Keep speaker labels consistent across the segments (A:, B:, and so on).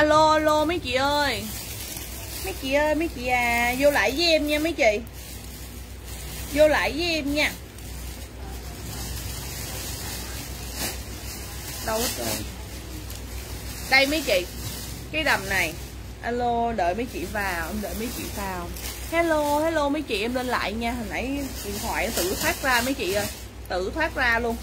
A: Alo alo mấy chị ơi. Mấy chị ơi, mấy chị à, vô lại với em nha mấy chị. Vô lại với em nha. Đâu hết rồi. Đây mấy chị, cái đầm này. Alo, đợi mấy chị vào, em đợi mấy chị vào. Hello, hello mấy chị, em lên lại nha. Hồi nãy điện thoại tự thoát ra mấy chị ơi. Tự thoát ra luôn.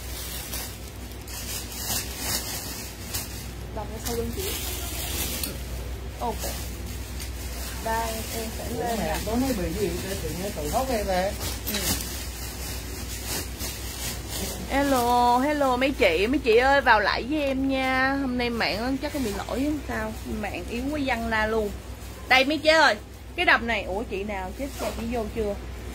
A: Đầm ở sau lưng chị. Ok. Đây, em sẽ lên nè.
B: Tối nói bị gì tự nhiên tự thoát em về.
A: Hello, hello mấy chị ơi vào lại với em nha. Hôm nay mạng chắc có bị lỗi không sao, mạng yếu quá văng ra luôn. Đây mấy chị ơi, cái đầm này, ủa chị nào chết cha chị vô chưa?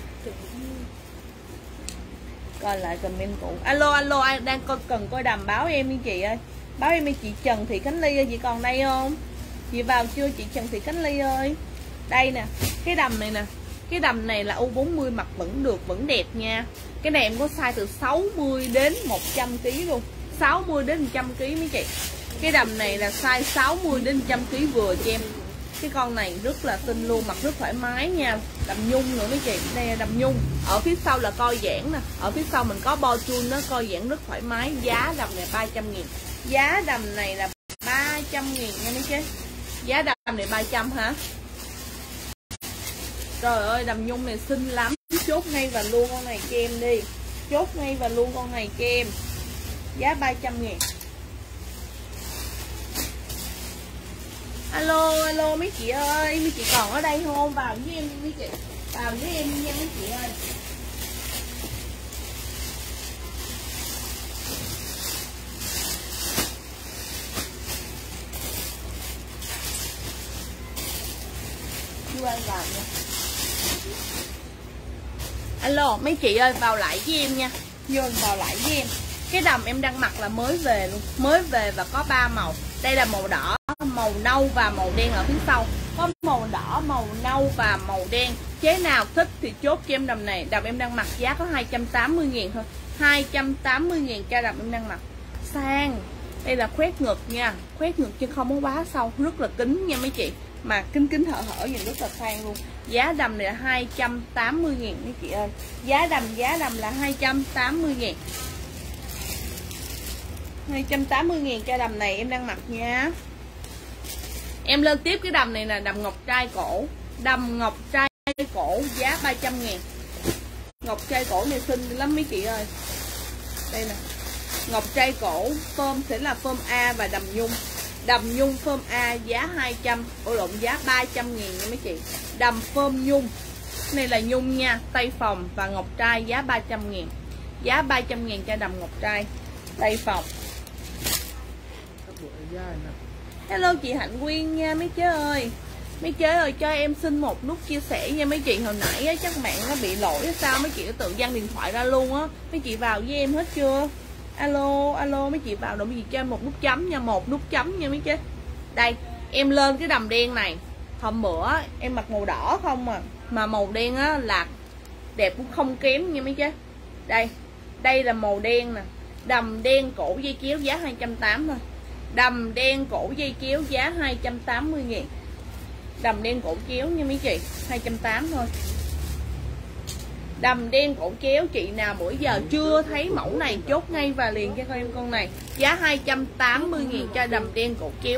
A: Coi lại comment cũ. Alo alo, ai đang cần coi đầm báo em đi chị ơi. Báo em đi chị Trần Thị Khánh Ly ơi, chị còn đây không? Chị vào chưa chị Trần Thị Khánh Ly ơi? Đây nè, cái đầm này nè. Cái đầm này là U40 mặc vẫn được, vẫn đẹp nha. Cái này em có size từ 60 đến 100 kg luôn. 60 đến 100 kg mấy chị. Cái đầm này là size 60 đến 100 kg vừa cho em. Cái con này rất là xinh luôn, mặc rất thoải mái nha. Đầm nhung nữa mấy chị. Đây là đầm nhung. Ở phía sau là coi giãn nè. Ở phía sau mình có bo chun nó coi giãn rất thoải mái. Giá đầm này 300.000. Giá đầm này là 300.000 nha mấy chị. Giá đầm này 300 hả? Trời ơi, đầm nhung này xinh lắm. Chốt ngay và luôn con này cho em đi. Chốt ngay và luôn con này cho em. Giá 300.000. Alo, alo mấy chị ơi. Mấy chị còn ở đây không? Vào với em mấy chị. Vào với em nha mấy chị ơi. Chưa ăn vào nha. Alo mấy chị ơi, vào lại với em nha. Vô vào lại với em. Cái đầm em đang mặc là mới về luôn. Mới về và có 3 màu. Đây là màu đỏ, màu nâu và màu đen ở phía sau. Có màu đỏ, màu nâu và màu đen. Chế nào thích thì chốt cho em đầm này. Đầm em đang mặc giá có 280.000 thôi. 280.000 cho đầm em đang mặc. Sang. Đây là khoét ngực nha. Khoét ngực chứ không có quá sâu. Rất là kín nha mấy chị. Mà kín hở hở nhìn rất là sang luôn. Giá đầm này là 280.000 mấy chị ơi. Giá đầm là 280.000. 280.000 cho đầm này em đang mặc nha. Em lên tiếp cái đầm này là đầm ngọc trai cổ. Đầm ngọc trai cổ giá 300.000. Ngọc trai cổ này xinh lắm mấy chị ơi. Đây nè. Ngọc trai cổ phơm sẽ là phơm A và đầm nhung. Đầm nhung phơm A giá 200, giá 300.000 nha mấy chị. Đầm phơm nhung. Này là nhung nha, Tây Phòng và ngọc trai giá 300.000. Giá 300.000 cho đầm ngọc trai Tây Phòng. Hello chị Hạnh Quyên nha mấy chế ơi. Mấy chế ơi cho em xin một nút chia sẻ nha mấy chị. Hồi nãy á, chắc mạng nó bị lỗi hay sao mấy chị tự văng điện thoại ra luôn á. Mấy chị vào với em hết chưa? Alo, alo mấy chị vào động gì cho em một nút chấm nha, một nút chấm nha mấy chế. Đây, em lên cái đầm đen này. Hôm bữa em mặc màu đỏ không mà màu đen á là đẹp cũng không kém nha mấy chế. Đây, đây là màu đen nè. Đầm đen cổ dây kéo giá 280 thôi. Đầm đen cổ dây kéo giá 280.000. Đầm đen cổ kéo nha mấy chị, 280 thôi. Đầm đen cổ kéo, chị nào bữa giờ chưa thấy mẫu này chốt ngay và liền cho em con này. Giá 280.000 cho đầm đen cổ kéo.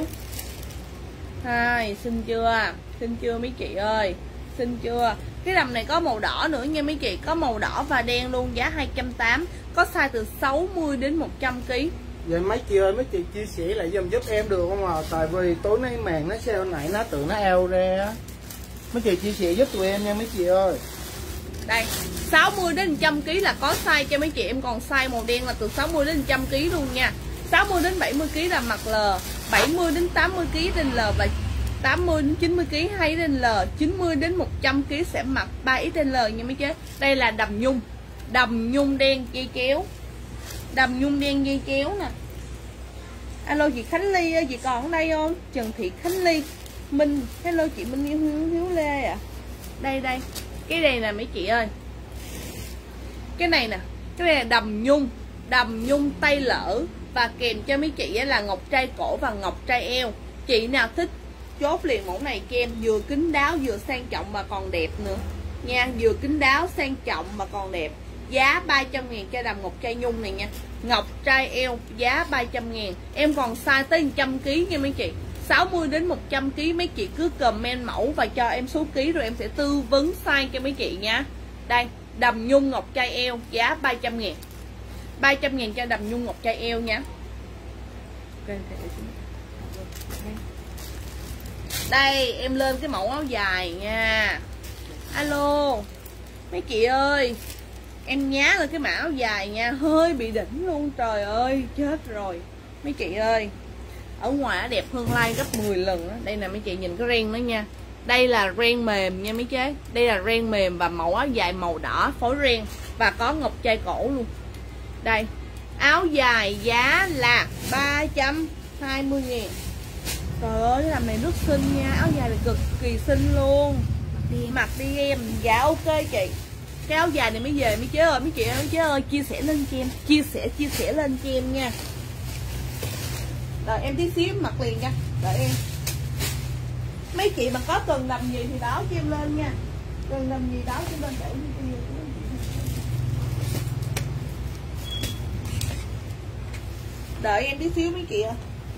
A: Xin chưa? Xin chưa mấy chị ơi? Xin chưa? Cái đầm này có màu đỏ nữa nha mấy chị. Có màu đỏ và đen luôn, giá 280. Có size từ 60 đến 100 kg.
B: Vậy mấy chị ơi, mấy chị chia sẻ lại giùm giúp em được không à? Tại vì tối nay màn nó sale nãy nó tự nó eo ra. Mấy chị chia sẻ giúp tụi em nha mấy chị ơi.
A: Đây, 60 đến 100 kg là có size cho mấy chị em, còn size màu đen là từ 60 đến 100 kg luôn nha. 60 đến 70 kg là mặc L, 70 đến 80 kg trên L và 80 đến 90 kg hay trên L, 90 đến 100 kg sẽ mặc 3X trên L nha mấy chế. Đây là đầm nhung. Đầm nhung đen dây kéo. Đầm nhung đen dây kéo nè. Alo chị Khánh Ly ơi, chị còn ở đây không? Trần Thị Khánh Ly Minh. Hello chị Minh Hiếu Lê à. Đây đây. Cái này nè mấy chị ơi. Cái này nè. Cái này là đầm nhung. Đầm nhung tay lỡ. Và kèm cho mấy chị là ngọc trai cổ và ngọc trai eo. Chị nào thích chốt liền mẫu này cho em, vừa kín đáo vừa sang trọng mà còn đẹp nữa nha, vừa kín đáo sang trọng mà còn đẹp. Giá 300.000 cho đầm ngọc trai nhung này nha. Ngọc trai eo giá 300.000. Em còn size tới 100kg nha mấy chị. 60 đến 100kg mấy chị cứ comment mẫu và cho em số ký rồi em sẽ tư vấn size cho mấy chị nha. Đây, đầm nhung ngọc trai eo giá 300.000. 300.000 cho đầm nhung ngọc trai eo nha. Đây, em lên cái mẫu áo dài nha. Alo mấy chị ơi, em nhá lên cái mã áo dài nha, hơi bị đỉnh luôn, trời ơi chết rồi mấy chị ơi. Ở ngoài đẹp hơn like gấp 10 lần đó. Đây nè mấy chị nhìn cái ren đó nha. Đây là ren mềm nha mấy chế. Đây là ren mềm và mẫu áo dài màu đỏ phối ren và có ngọc trai cổ luôn. Đây, áo dài giá là 320.000. Trời ơi, cái đầm này rất xinh nha, áo dài này cực kỳ xinh luôn. Mặc đi em. Dạ ok chị. Cái áo dài này mới về mấy chế ơi, mấy chị ơi, mấy chế ơi chia sẻ lên cho em, chia sẻ lên cho em nha. Rồi em tí xíu mặc liền nha. Đợi em. Mấy chị mà có cần đầm gì thì báo cho em lên nha. Cần đầm gì báo cho em lên để đợi em tí xíu mấy chị ơi.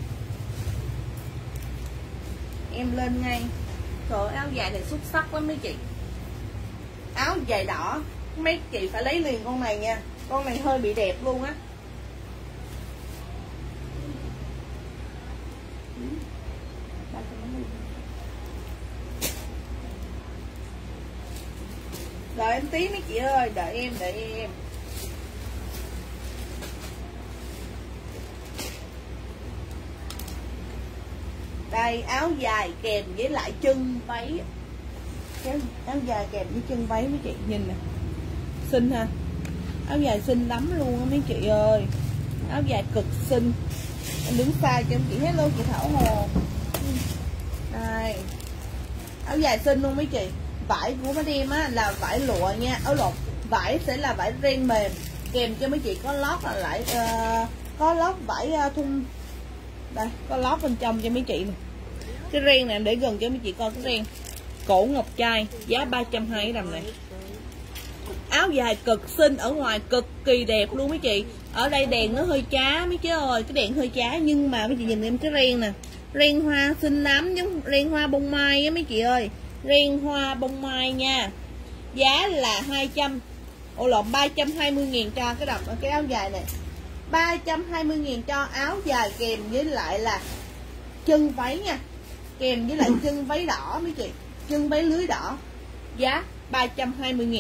A: Em lên ngay. Trời, áo dài này xuất sắc lắm mấy chị. Áo dài đỏ, mấy chị phải lấy liền con này nha. Con này hơi bị đẹp luôn á. Đợi em tí mấy chị ơi, đợi em. Đây, áo dài kèm với lại chân váy. Áo dài kèm với chân váy mấy chị nhìn nè. Xinh ha. Áo dài xinh lắm luôn á mấy chị ơi. Áo dài cực xinh. Em đứng xa cho em chị hello chị Thảo Hồ. Đây. Áo dài xinh luôn mấy chị. Vải của mấy em á là vải lụa nha. Áo lột. Vải sẽ là vải ren mềm. Kèm cho mấy chị có lót là lại có lót vải thun. Đây, có lót bên trong cho mấy chị nè. Cái ren này em để gần cho mấy chị coi cái ren. Cổ ngọc trai giá 320 cái đầm này. Áo dài cực xinh, ở ngoài cực kỳ đẹp luôn mấy chị. Ở đây đèn nó hơi chá mấy chứ ơi, cái đèn hơi chá nhưng mà mấy chị nhìn em cái ren nè. Ren hoa xinh lắm, giống ren hoa bông mai á mấy chị ơi. Ren hoa bông mai nha. Giá là 320.000 cho cái đầm cái áo dài này. 320.000 cho áo dài kèm với lại là chân váy nha. Kèm với lại chân váy đỏ mấy chị. Chân váy lưới đỏ. Giá 320.000.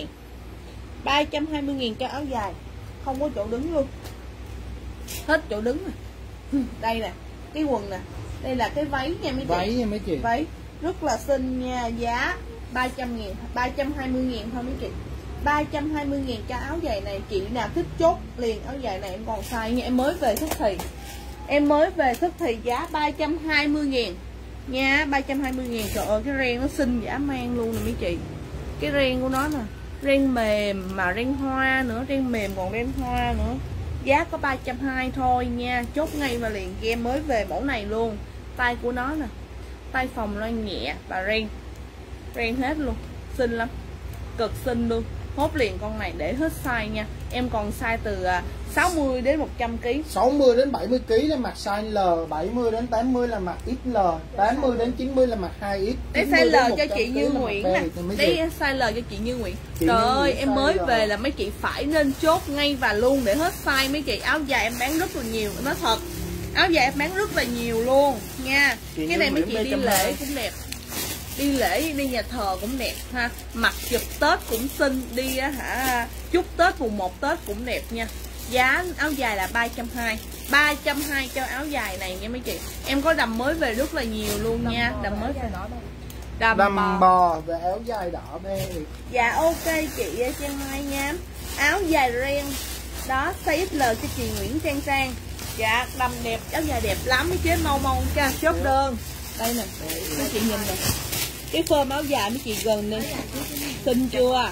A: 320.000 cho áo dài. Không có chỗ đứng luôn. Hết chỗ đứng rồi. Đây nè, cái quần nè. Đây là cái váy nha mấy chị.
B: Váy nha mấy chị.
A: Váy rất là xinh nha. Giá 300.000, 320.000 thôi mấy chị. 320.000 cho áo dài này. Chị nào thích chốt liền áo dài này em còn size nha. Em mới về thức thì. Em mới về thức thì giá 320.000 nha. 320.000. Trời ơi cái ren nó xinh dã man luôn nè mấy chị. Cái ren của nó nè. Ren mềm mà ren hoa nữa. Ren mềm còn ren hoa nữa. Giá có 320 thôi nha. Chốt ngay và liền. Em mới về mẫu này luôn. Tay của nó nè. Tay phòng loan nhẹ và ren. Ren hết luôn. Xinh lắm. Cực xinh luôn. Hốt liền con này để hết size nha. Em còn size từ 60 đến 100kg.
B: 60 đến 70kg là mặc size L, 70 đến 80 là mặc XL, 80 đến 90 là mặc 2X.
A: Đấy size L cho chị Như Nguyễn nè. Đấy size L cho chị Như Nguyễn. Trời ơi em mới về là mấy chị phải nên chốt ngay và luôn để hết size mấy chị. Áo dài em bán rất là nhiều, nói thật. Áo dài em bán rất là nhiều luôn nha. Cái này mấy chị đi lễ cũng đẹp. Đi lễ đi nhà thờ cũng đẹp ha. Mặc chụp Tết cũng xinh. Đi chúc Tết mùng 1 Tết cũng đẹp nha. Giá áo dài là 320. 320 cho áo dài này nha mấy chị. Em có đầm mới về rất là nhiều luôn nha. Đầm mới về đó đây.
B: Đầm bò về áo dài đỏ đây.
A: Dạ ok chị Trang Mai nha. Áo dài ren. Đó size XL cho chị Nguyễn Trang Trang. Dạ đầm đẹp, áo dài đẹp lắm mấy chế mau cho chốt đơn. Đây nè. Mấy chị nhìn nè. Cái phơm áo dài mấy chị gần nè. Xinh chưa?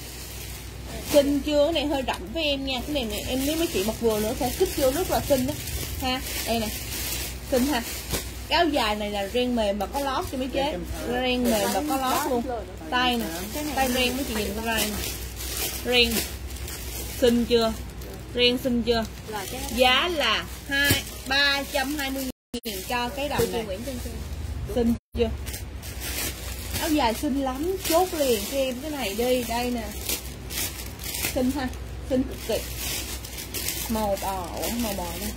A: Xinh chưa? Cái này hơi rộng với em nha. Cái này em nếu mấy chị mặc vừa nữa sẽ xích vô rất là xinh đó ha. Đây nè. Xinh ha. Cái áo dài này là ren mềm mà có lót cho mấy chế. Ren mềm mà có lót luôn. Tay nè, tay ren mấy chị nhìn cái ren. Ren xinh chưa? Ren xinh chưa? Giá là 320.000 cho cái đầm này. Xinh chưa? Áo dài xinh lắm, chốt liền cho em cái này đi. Đây nè, xinh ha, xinh cực kỳ. Màu bò, màu bò đây.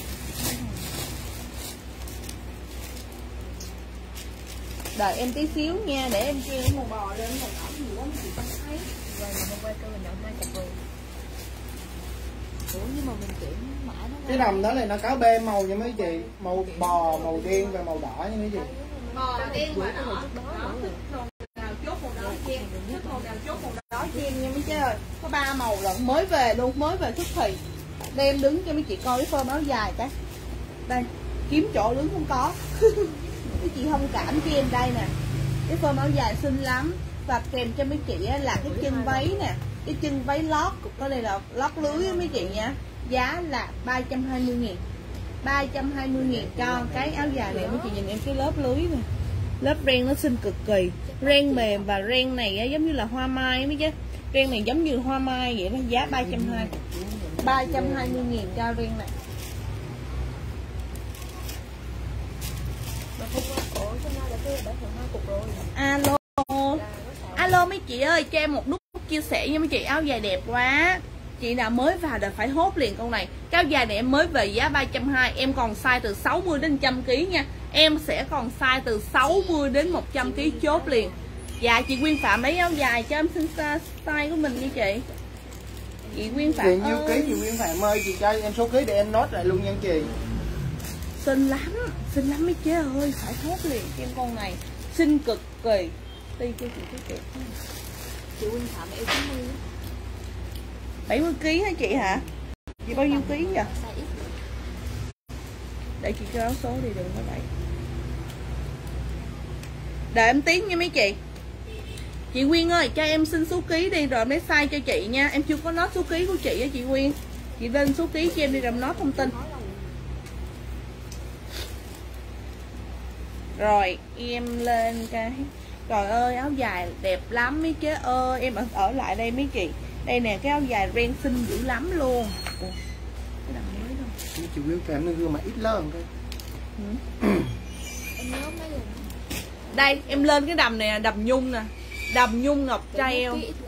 A: Đợi em tí xíu nha, để em kêu màu bò lên, màu đỏ nhiều quá chị không thấy. Rồi mà hôm qua tôi mình nhận 2 cặp rồi. Ủa nhưng mà mình chuyển mã nó.
B: Cái đầm đó này nó có 3 màu nha mấy chị, màu bò, màu đen và màu đỏ nha mấy chị.
A: Bò đen và đỏ. Nào chốt màu đỏ cho em, thích màu nào chốt màu đỏ cho em nha mấy chế ơi. Có 3 màu lận, mới về luôn, mới về xuất thì. Đem đứng cho mấy chị coi cái phơm áo dài cái. Đây, kiếm chỗ đứng không có. Mấy chị thông cảm cho em đây nè. Cái phơm áo dài xinh lắm. Và kèm cho mấy chị là cái chân váy nè. Cái chân váy lót, cái này là lót lưới mấy chị nha. Giá là 320.000. 320.000 cho cái áo dài này. Mấy chị nhìn em cái lớp lưới nè. Lớp ren nó xinh cực kỳ. Ren mềm và ren này giống như là hoa mai mấy chứ. Ren này giống như hoa mai vậy đó. Giá 320.000 cho ren này. Alo. Alo mấy chị ơi, cho em một nút chia sẻ với mấy chị. Áo dài đẹp quá. Chị nào mới vào là phải hốt liền con này. Cái áo dài này em mới về giá 320. Em còn size từ 60 đến 100kg nha. Em sẽ còn size từ 60 đến 100kg chốt liền. Dạ chị Nguyên Phạm lấy áo dài cho em xin size của mình nha chị. Chị Nguyên Phạm
B: ơi. Nhiêu ký chị Nguyên Phạm ơi, chị cho em số ký để em nốt lại luôn nha chị.
A: Xinh lắm mấy chế ơi, phải hốt liền cho em con này. Xinh cực kỳ. Đi cho chị cái kịp. Chị Nguyên Phạm em 70kg hả chị hả? Chị bao nhiêu ký vậy? Để chị cho áo số đi, đừng có đẩy. Đợi em tiếng nha mấy chị. Chị Nguyên ơi, cho em xin số ký đi rồi lấy size cho chị nha. Em chưa có nốt số ký của chị á chị Nguyên. Chị lên số ký cho em đi rồi nốt thông tin. Rồi em lên cái. Trời ơi áo dài đẹp lắm mấy chế ơi. Em ở lại đây mấy chị. Đây nè cái áo dài ren xinh dữ lắm luôn. Ủa, cái đầm mới đâu.
B: Chị Nguyên Phạm nó gương mà ít lớn thôi.
A: Đây em lên cái đầm này là đầm nhung nè. Đầm nhung ngọc trai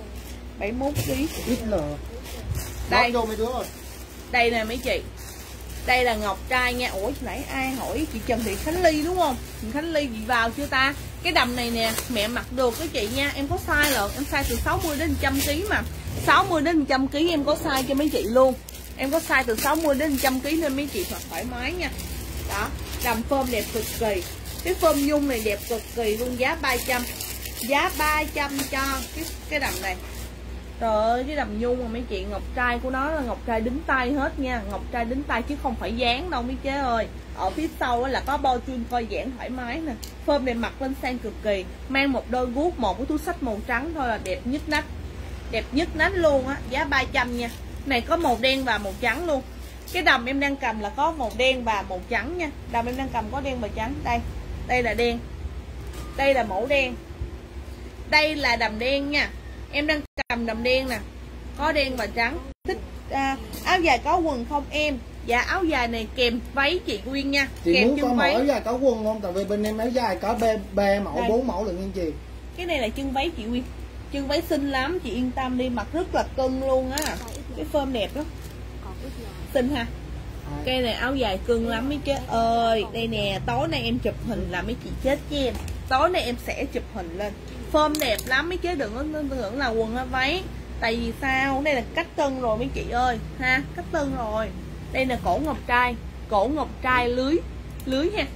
A: 71kg.
B: Ít lờ.
A: Đây
B: vô mấy đứa rồi.
A: Đây nè mấy chị. Đây là ngọc trai nha. Ủa nãy ai hỏi chị Trần Thị Khánh Ly đúng không? Chị Khánh Ly chị vào chưa ta? Cái đầm này nè mẹ mặc được cái chị nha. Em có size lận. Em size từ 60 đến 100kg mà. 60 đến 100kg em có size cho mấy chị luôn. Em có size từ 60 đến 100kg nên mấy chị mặc thoải mái nha. Đó. Đầm phơm đẹp cực kỳ. Cái phơm nhung này đẹp cực kỳ luôn. Giá 300. Giá 300 cho cái đầm này. Trời ơi cái đầm nhung mà mấy chị. Ngọc trai của nó là ngọc trai đính tay hết nha. Ngọc trai đính tay chứ không phải dán đâu mấy chế ơi. Ở phía sau là có bo chun coi giãn thoải mái nè. Phơm này mặc lên sang cực kỳ. Mang một đôi guốc, một cái túi xách màu trắng thôi là đẹp nhất nách. Đẹp nhất nách luôn á. Giá 300 nha. Này có màu đen và màu trắng luôn. Cái đầm em đang cầm là có màu đen và màu trắng nha. Đầm em đang cầm có đen và trắng. Đây. Đây là đen. Đây là mẫu đen. Đây là đầm đen nha. Em đang cầm đầm đen nè. Có đen và trắng. Thích áo dài có quần không em? Dạ áo dài này kèm váy chị Nguyên nha.
B: Chị
A: kèm
B: muốn
A: chân
B: có
A: váy.
B: áo dài có quần không? Tại vì bên em áo dài có 3 mẫu, 4 mẫu lận nha chị.
A: Cái này là chân váy chị Nguyên. Chân váy xinh lắm, chị yên tâm đi, mặc rất là cưng luôn á. Cái phơm đẹp đó. Xinh ha. Cái này áo dài cưng lắm mấy chứ ơi. Đây nè, tối nay em chụp hình là mấy chị chết với em. Tối nay em sẽ chụp hình lên. Phơm đẹp lắm mấy chứ, đừng có tưởng là quần hay váy. Tại vì sao? Đây là cách tân rồi mấy chị ơi ha, cách tân rồi. Đây là cổ ngọc trai. Cổ ngọc trai lưới ha.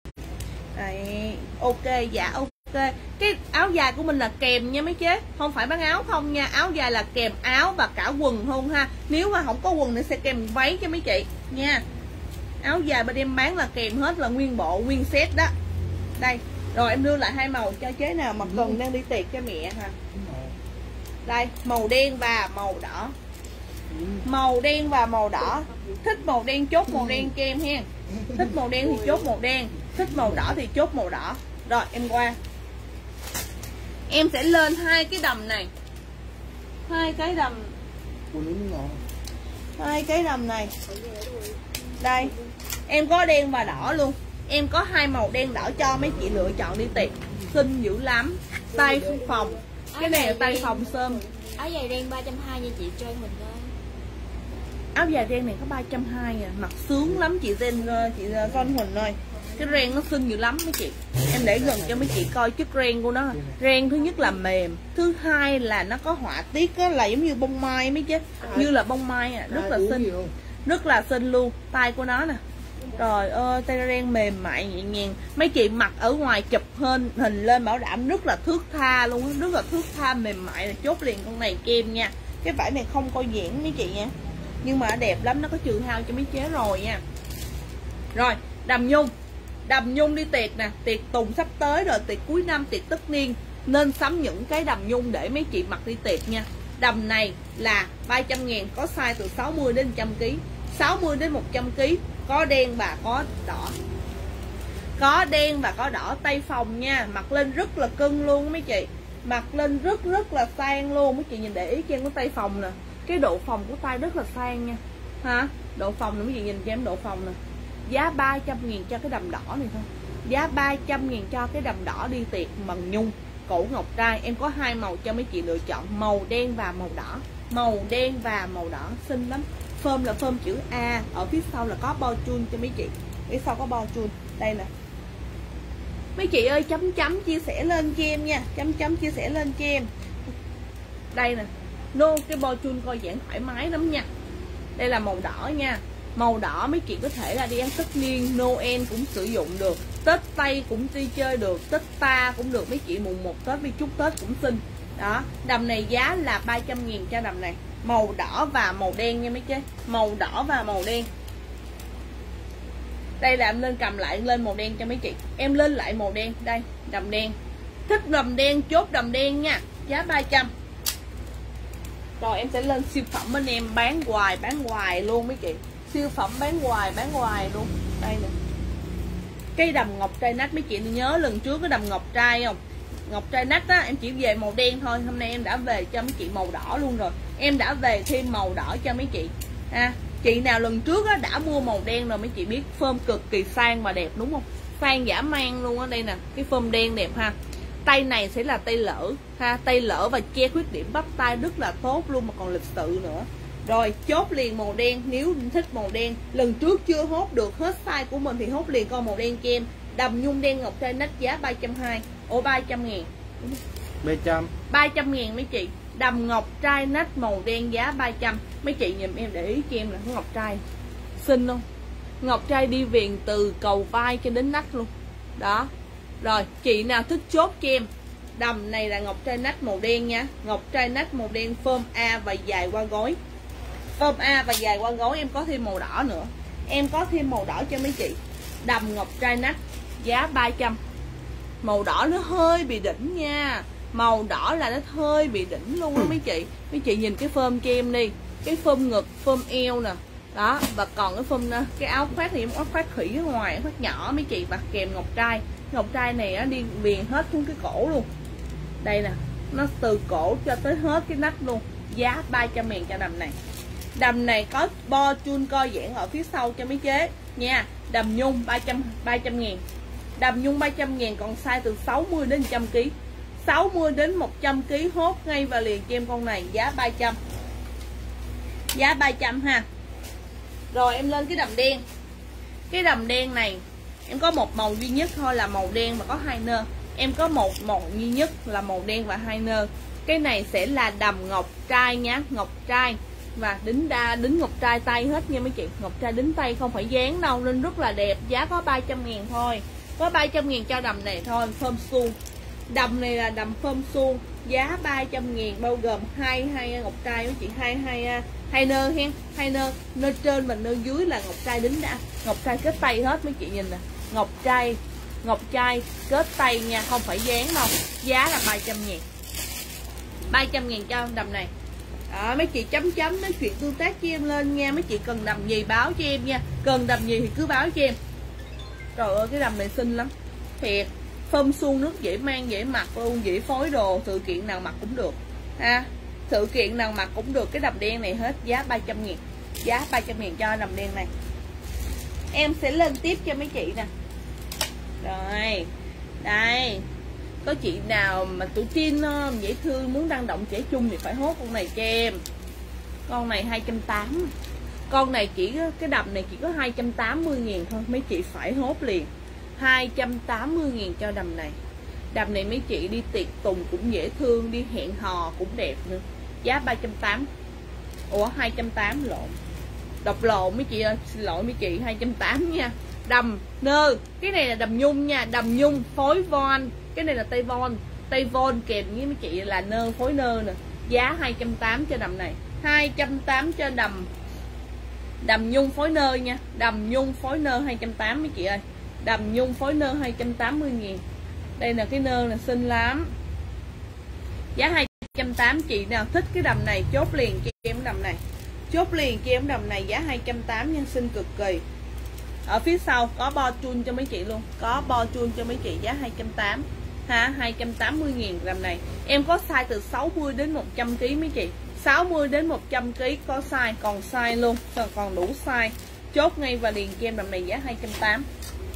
A: Đấy, ok, dạ ok. Cái áo dài của mình là kèm nha mấy chế. Không phải bán áo không nha. Áo dài là kèm áo và cả quần không ha. Nếu mà không có quần thì sẽ kèm váy cho mấy chị nha. Áo dài bên em bán là kèm hết, là nguyên bộ, nguyên set đó. Đây, rồi em đưa lại 2 màu cho chế nào mà cần đang đi tiệc cho mẹ ha. Đây, màu đen và màu đỏ. Màu đen và màu đỏ. Thích màu đen chốt màu đen cho em ha. Thích màu đen thì chốt màu đen. Thích màu đỏ thì chốt màu đỏ. Rồi em qua. Em sẽ lên hai cái đầm này. Hai cái đầm. Hai cái đầm này. Đây. Em có đen và đỏ luôn. Em có hai màu đen đỏ cho mấy chị lựa chọn đi tiệc. Xinh dữ lắm. Tay phòng. Cái này là tay phòng sơm.
C: Áo dài đen 320 nha chị, cho em mình ơi.
A: Áo dài đen này có 320 à. Mặc sướng lắm chị Con Huỳnh ơi. Cái ren nó xinh dữ lắm mấy chị. Em để gần cho mấy chị coi chất ren của nó. Ren thứ nhất là mềm, thứ hai là nó có họa tiết á, là giống như bông mai mấy chứ. Như là bông mai à, rất là xinh. Rất là xinh luôn. Tay của nó nè. Trời ơi, tay ren mềm mại nhẹ nhàng. Mấy chị mặc ở ngoài chụp hình lên bảo đảm rất là thướt tha luôn, rất là thướt tha mềm mại. Là chốt liền con này kem nha. Cái vải này không coi giãn mấy chị nha. Nhưng mà đẹp lắm, nó có trừ hao cho mấy chế rồi nha. Rồi, đầm nhung. Đầm nhung đi tiệc nè, tiệc tùng sắp tới rồi, tiệc cuối năm, tiệc tất niên, nên sắm những cái đầm nhung để mấy chị mặc đi tiệc nha. Đầm này là 300.000, có size từ 60 đến 100kg, 60 đến 100kg, có đen và có đỏ. Có đen và có đỏ, tay phòng nha, mặc lên rất là cưng luôn mấy chị. Mặc lên rất là sang luôn, mấy chị nhìn để ý cho em cái tay phòng nè. Cái độ phòng của tay rất là sang nha. Ha, độ phòng nè mấy chị nhìn cho em độ phòng nè. Giá 300.000 cho cái đầm đỏ này thôi. Giá 300.000 cho cái đầm đỏ đi tiệc bằng nhung, cổ ngọc trai. Em có hai màu cho mấy chị lựa chọn, màu đen và màu đỏ. Màu đen và màu đỏ xinh lắm. Phơm là phơm chữ A, ở phía sau là có bo chun cho mấy chị. Phía sau có bo chun. Đây nè. Mấy chị ơi chấm chấm chia sẻ lên cho em nha. Chấm chấm chia sẻ lên cho em. Đây nè. Cái bo chun coi giãn thoải mái lắm nha. Đây là màu đỏ nha. Màu đỏ mấy chị có thể là đi ăn tất niên, Noel cũng sử dụng được, Tết Tây cũng đi chơi được, Tết ta cũng được mấy chị, mùng 1 Tết đi chúc Tết cũng xinh. Đó, đầm này giá là 300.000 cho đầm này. Màu đỏ và màu đen nha mấy chị. Màu đỏ và màu đen. Đây là em lên cầm lại lên màu đen cho mấy chị. Em lên lại màu đen, đây, đầm đen. Thích đầm đen chốt đầm đen nha, giá 300. Rồi em sẽ lên siêu phẩm bên em bán hoài luôn mấy chị. Siêu phẩm bán hoài luôn. Đây nè. Cái đầm ngọc trai nách mấy chị nhớ lần trước cái đầm ngọc trai không? Ngọc trai nách á em chỉ về màu đen thôi. Hôm nay em đã về cho mấy chị màu đỏ luôn rồi. Em đã về thêm màu đỏ cho mấy chị. Chị nào lần trước á đã mua màu đen rồi mấy chị biết phơm cực kỳ sang và đẹp đúng không? Sang dã man luôn á. Đây nè, cái phơm đen đẹp ha. Tay này sẽ là tay lỡ ha, tay lỡ và che khuyết điểm bắp tay rất là tốt luôn mà còn lịch sự nữa. Rồi chốt liền màu đen, nếu thích màu đen. Lần trước chưa hốt được hết size của mình thì hốt liền con màu đen cho em. Đầm nhung đen ngọc trai nách giá 320. 300.000. 300.000 mấy chị. Đầm ngọc trai nách màu đen giá 300. Mấy chị nhìn em để ý cho em là ngọc trai xinh không? Ngọc trai đi viền từ cầu vai cho đến nách luôn. Đó. Rồi chị nào thích chốt cho em. Đầm này là ngọc trai nách màu đen nha. Ngọc trai nách màu đen phơm A và dài qua gối. Phơm A và dài qua gối. Em có thêm màu đỏ nữa. Em có thêm màu đỏ cho mấy chị. Đầm ngọc trai nách giá 300. Màu đỏ nó hơi bị đỉnh nha. Màu đỏ là nó hơi bị đỉnh luôn đó mấy chị. Mấy chị nhìn cái phơm cho em đi. Cái phơm ngực, phơm eo nè. Đó, và còn cái phơm cái áo khoác thì áo khoác khỉ ở ngoài, áo khoác nhỏ mấy chị, và kèm ngọc trai. Ngọc trai này nó đi viền hết xuống cái cổ luôn. Đây nè, nó từ cổ cho tới hết cái nách luôn. Giá 300.000 cho đầm này. Đầm này có bo chun co giãn ở phía sau cho mấy chế nha. Đầm nhung 300.000. Đầm nhung 300.000, còn size từ 60 đến 100kg. 60 đến 100kg hốt ngay và liền cho em con này giá 300. Giá 300 ha. Rồi em lên cái đầm đen. Cái đầm đen này em có một màu duy nhất thôi là màu đen và có hai nơ. Em có một màu duy nhất là màu đen và hai nơ. Cái này sẽ là đầm ngọc trai nhá, ngọc trai. Và đính ngọc trai tay hết nha mấy chị. Ngọc trai đính tay không phải dán đâu nên rất là đẹp. Giá có 300.000 thôi. Có 300.000 cho đầm này thôi. Phơm suông. Đầm này là đầm phơm suông. Giá 300.000 bao gồm hai ngọc trai mấy chị, hai nơ hen, hai nơ trên và nơ dưới là ngọc trai đính đã. Ngọc trai kết tay hết mấy chị nhìn nè. Ngọc trai kết tay nha, không phải dán đâu. Giá là 300.000. 300.000 cho đầm này. Đó, mấy chị chấm nói chuyện tương tác cho em lên nha. Mấy chị cần đầm gì báo cho em nha. Cần đầm gì thì cứ báo cho em. Trời ơi cái đầm này xinh lắm thiệt, phơm suông nước dễ mang dễ mặc luôn, dễ phối đồ, sự kiện nào mặc cũng được ha, sự kiện nào mặc cũng được. Cái đầm đen này hết giá 300.000, giá 300.000 cho đầm đen này. Em sẽ lên tiếp cho mấy chị nè. Rồi đây, có chị nào mà tuổi teen không, dễ thương, muốn năng động trẻ trung thì phải hốt con này cho em. Con này 280, con này chỉ cái đầm này chỉ có 280.000 thôi, mấy chị phải hốt liền. 280.000 cho đầm này. Đầm này mấy chị đi tiệc tùng cũng dễ thương, đi hẹn hò cũng đẹp nữa. Giá 380. Ủa 280 lộn, đọc lộn mấy chị ơi, xin lỗi mấy chị, 280 nha. Đầm nơ, cái này là đầm nhung nha, đầm nhung phối von, cái này là tây von kèm với mấy chị là nơ phối nơ nè. Giá 280 cho đầm này, 280 cho đầm nhung phối nơ nha, đầm nhung phối nơ 280 mấy chị ơi. Đầm nhung phối nơ 280.000. Đây là cái nơ là xinh lắm. Giá 280, chị nào thích cái đầm này chốt liền cho em đầm này. Chốt liền cho em đầm này giá 280 nha, xinh cực kỳ. Ở phía sau có bo chun cho mấy chị luôn, có bo chun cho mấy chị giá 280 ha, 280.000 đầm này. Em có size từ 60 đến 100 kg mấy chị. 60 đến 100 kg có size, còn size luôn, còn đủ size. Chốt ngay và liền cho em đầm này giá 280.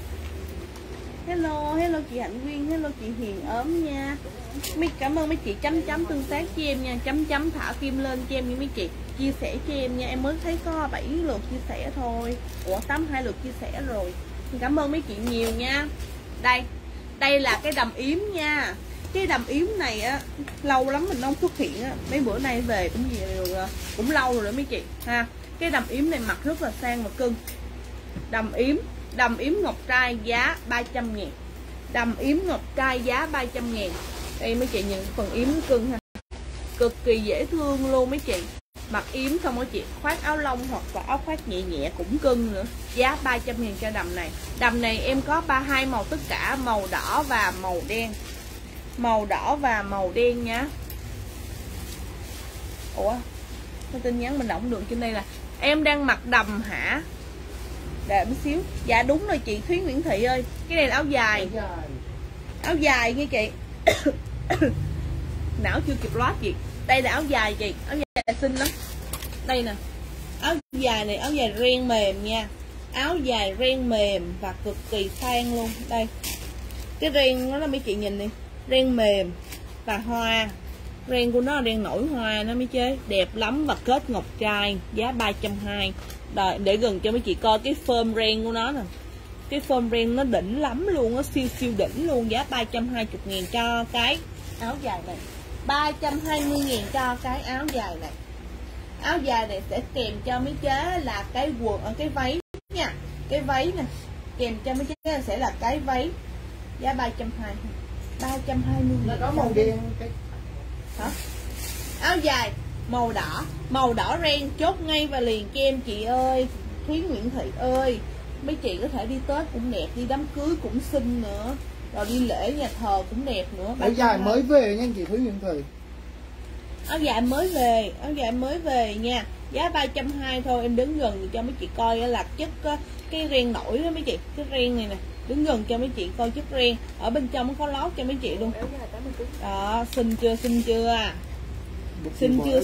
A: Hello chị Hạnh Nguyên, hello chị Hiền ốm nha. Cảm ơn mấy chị chấm tương tác cho em nha, chấm thả kim lên cho em nha mấy chị. Chia sẻ cho em nha, em mới thấy có 7 lượt chia sẻ thôi. Ủa 82 lượt chia sẻ rồi. Cảm ơn mấy chị nhiều nha. Đây là cái đầm yếm nha. Cái đầm yếm này á lâu lắm mình không xuất hiện á, mấy bữa nay về cũng lâu rồi đó mấy chị ha. Cái đầm yếm này mặc rất là sang và cưng. Đầm yếm ngọc trai giá 300.000. Đầm yếm ngọc trai giá 300.000. Đây mấy chị nhìn phần yếm cưng ha, cực kỳ dễ thương luôn mấy chị. Mặc yếm xong rồi chị khoác áo lông hoặc là áo khoác nhẹ nhẹ cũng cưng nữa. Giá 300.000 cho đầm này. Đầm này em có 32 màu tất cả, màu đỏ và màu đen. Màu đỏ và màu đen nhá. Ủa cái tin nhắn mình động được trên đây là em đang mặc đầm hả? Để một xíu. Dạ đúng rồi chị Thúy Nguyễn Thị ơi. Cái này là áo dài. Áo dài nghe chị. Não chưa kịp lót gì. Đây là áo dài chị. Áo dài xinh lắm. Đây nè. Áo dài này áo dài ren mềm nha. Áo dài ren mềm và cực kỳ sang luôn. Đây. Cái ren nó là mấy chị nhìn đi. Ren mềm và hoa. Ren của nó là ren nổi hoa nó mới chế. Đẹp lắm và kết ngọc trai. Giá 320. Rồi, để gần cho mấy chị coi cái phơm ren của nó nè. Cái phơm ren nó đỉnh lắm luôn, nó siêu đỉnh luôn. Giá 320.000 cho cái áo dài này. 320.000 cho cái áo dài này. Áo dài này sẽ kèm cho mấy chế là cái quần ở cái váy nha. Cái váy nè. Kèm cho mấy chế sẽ là cái váy. Giá 320. 320.000.
B: Nó có màu đen cái...
A: Hả? Áo dài màu đỏ ren, chốt ngay và liền cho em chị ơi. Thúy Nguyễn Thị ơi, mấy chị có thể đi Tết cũng đẹp, đi đám cưới cũng xinh nữa, rồi đi lễ nhà thờ cũng đẹp nữa.
B: Áo dài mới về nha chị Thúy Nguyễn Thị.
A: Áo dài mới về nha. Giá 320 thôi. Em đứng gần cho mấy chị coi là chất cái ren nổi đó mấy chị. Cái ren này nè, đứng gần cho mấy chị coi chất ren. Ở bên trong nó có lót cho mấy chị luôn. Đó, xinh chưa? Xinh chưa?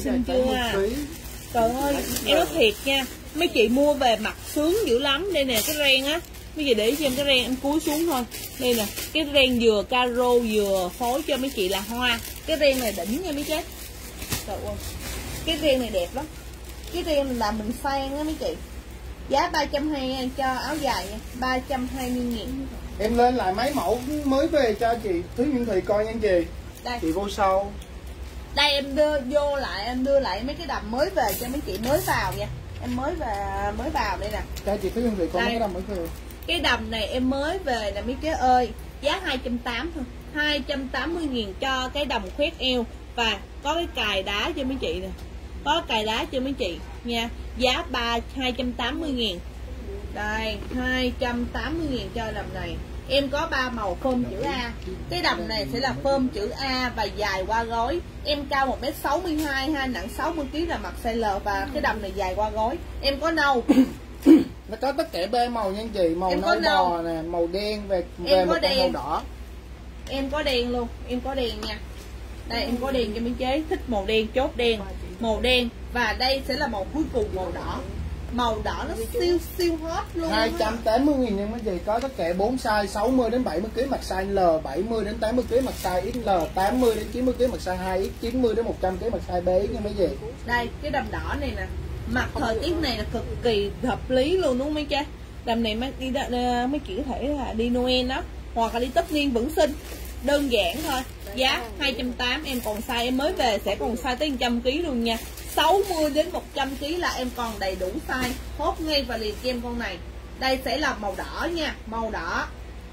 A: Trời ơi, em nói thiệt nha, mấy chị mua về mặc sướng dữ lắm. Đây nè cái ren á, mấy chị để cho em cái ren em cúi xuống thôi. Đây nè, cái ren vừa caro vừa phối cho mấy chị là hoa. Cái ren này đỉnh nha mấy chết. Trời ơi, cái ren này đẹp lắm. Cái ren là mình sang á mấy chị. Giá 320 cho áo dài nha, 320.000.
B: Em lên lại mấy mẫu mới về cho chị Thúy Nguyễn Thị coi nha chị.
A: Đây.
B: Chị vô sau.
A: Đây em đưa lại mấy cái đầm mới về cho mấy chị mới vào nha. Em mới vào đây nè.
B: Cho chị Thúy Nguyễn Thị coi mấy cái đầm mới về.
A: Cái đầm này em mới về nè mấy chế ơi. Giá 280 thôi. 280.000 cho cái đầm khoét eo. Và có cái cài đá cho mấy chị nè. Có cài đá cho mấy chị nha. Giá 280.000. Đây 280.000 cho đầm này. Em có 3 màu phơm chữ A. Cái đầm này sẽ là phơm chữ A và dài qua gối. Em cao 1m62 ha, nặng 60kg là mặc size L. Và cái đầm này dài qua gối. Em có nâu.
B: Nó có tất cả 3 màu nha anh chị, màu nâu bò nè, màu đen về một màu đỏ.
A: Em có đen luôn, em có đen nha. Đây em có đen cho Mỹ Chế, thích màu đen chốt đen, màu đen và đây sẽ là màu cuối cùng màu đỏ. Màu đỏ nó siêu hot luôn.
B: 280.000 nha mấy chị, có tất cả 4 size, 60 đến 70 kg mặc size L, 70 đến 80 kg mặc size XL, 80 đến 90 kg mặc size 2X, 90 đến 100 kg mặc size BX nha mấy chị.
A: Đây, cái đầm đỏ này nè. Mặc thời tiết này là cực kỳ hợp lý luôn đúng không mấy cha? Đầm này mấy chị có thể là đi Noel đó, hoặc là đi tất niên vẫn xinh. Đơn giản thôi. Giá 280, em còn size em mới về sẽ còn size tới 100 kg luôn nha. 60 đến 100 kg là em còn đầy đủ size. Hốt ngay và liền cho em con này. Đây sẽ là màu đỏ nha, màu đỏ.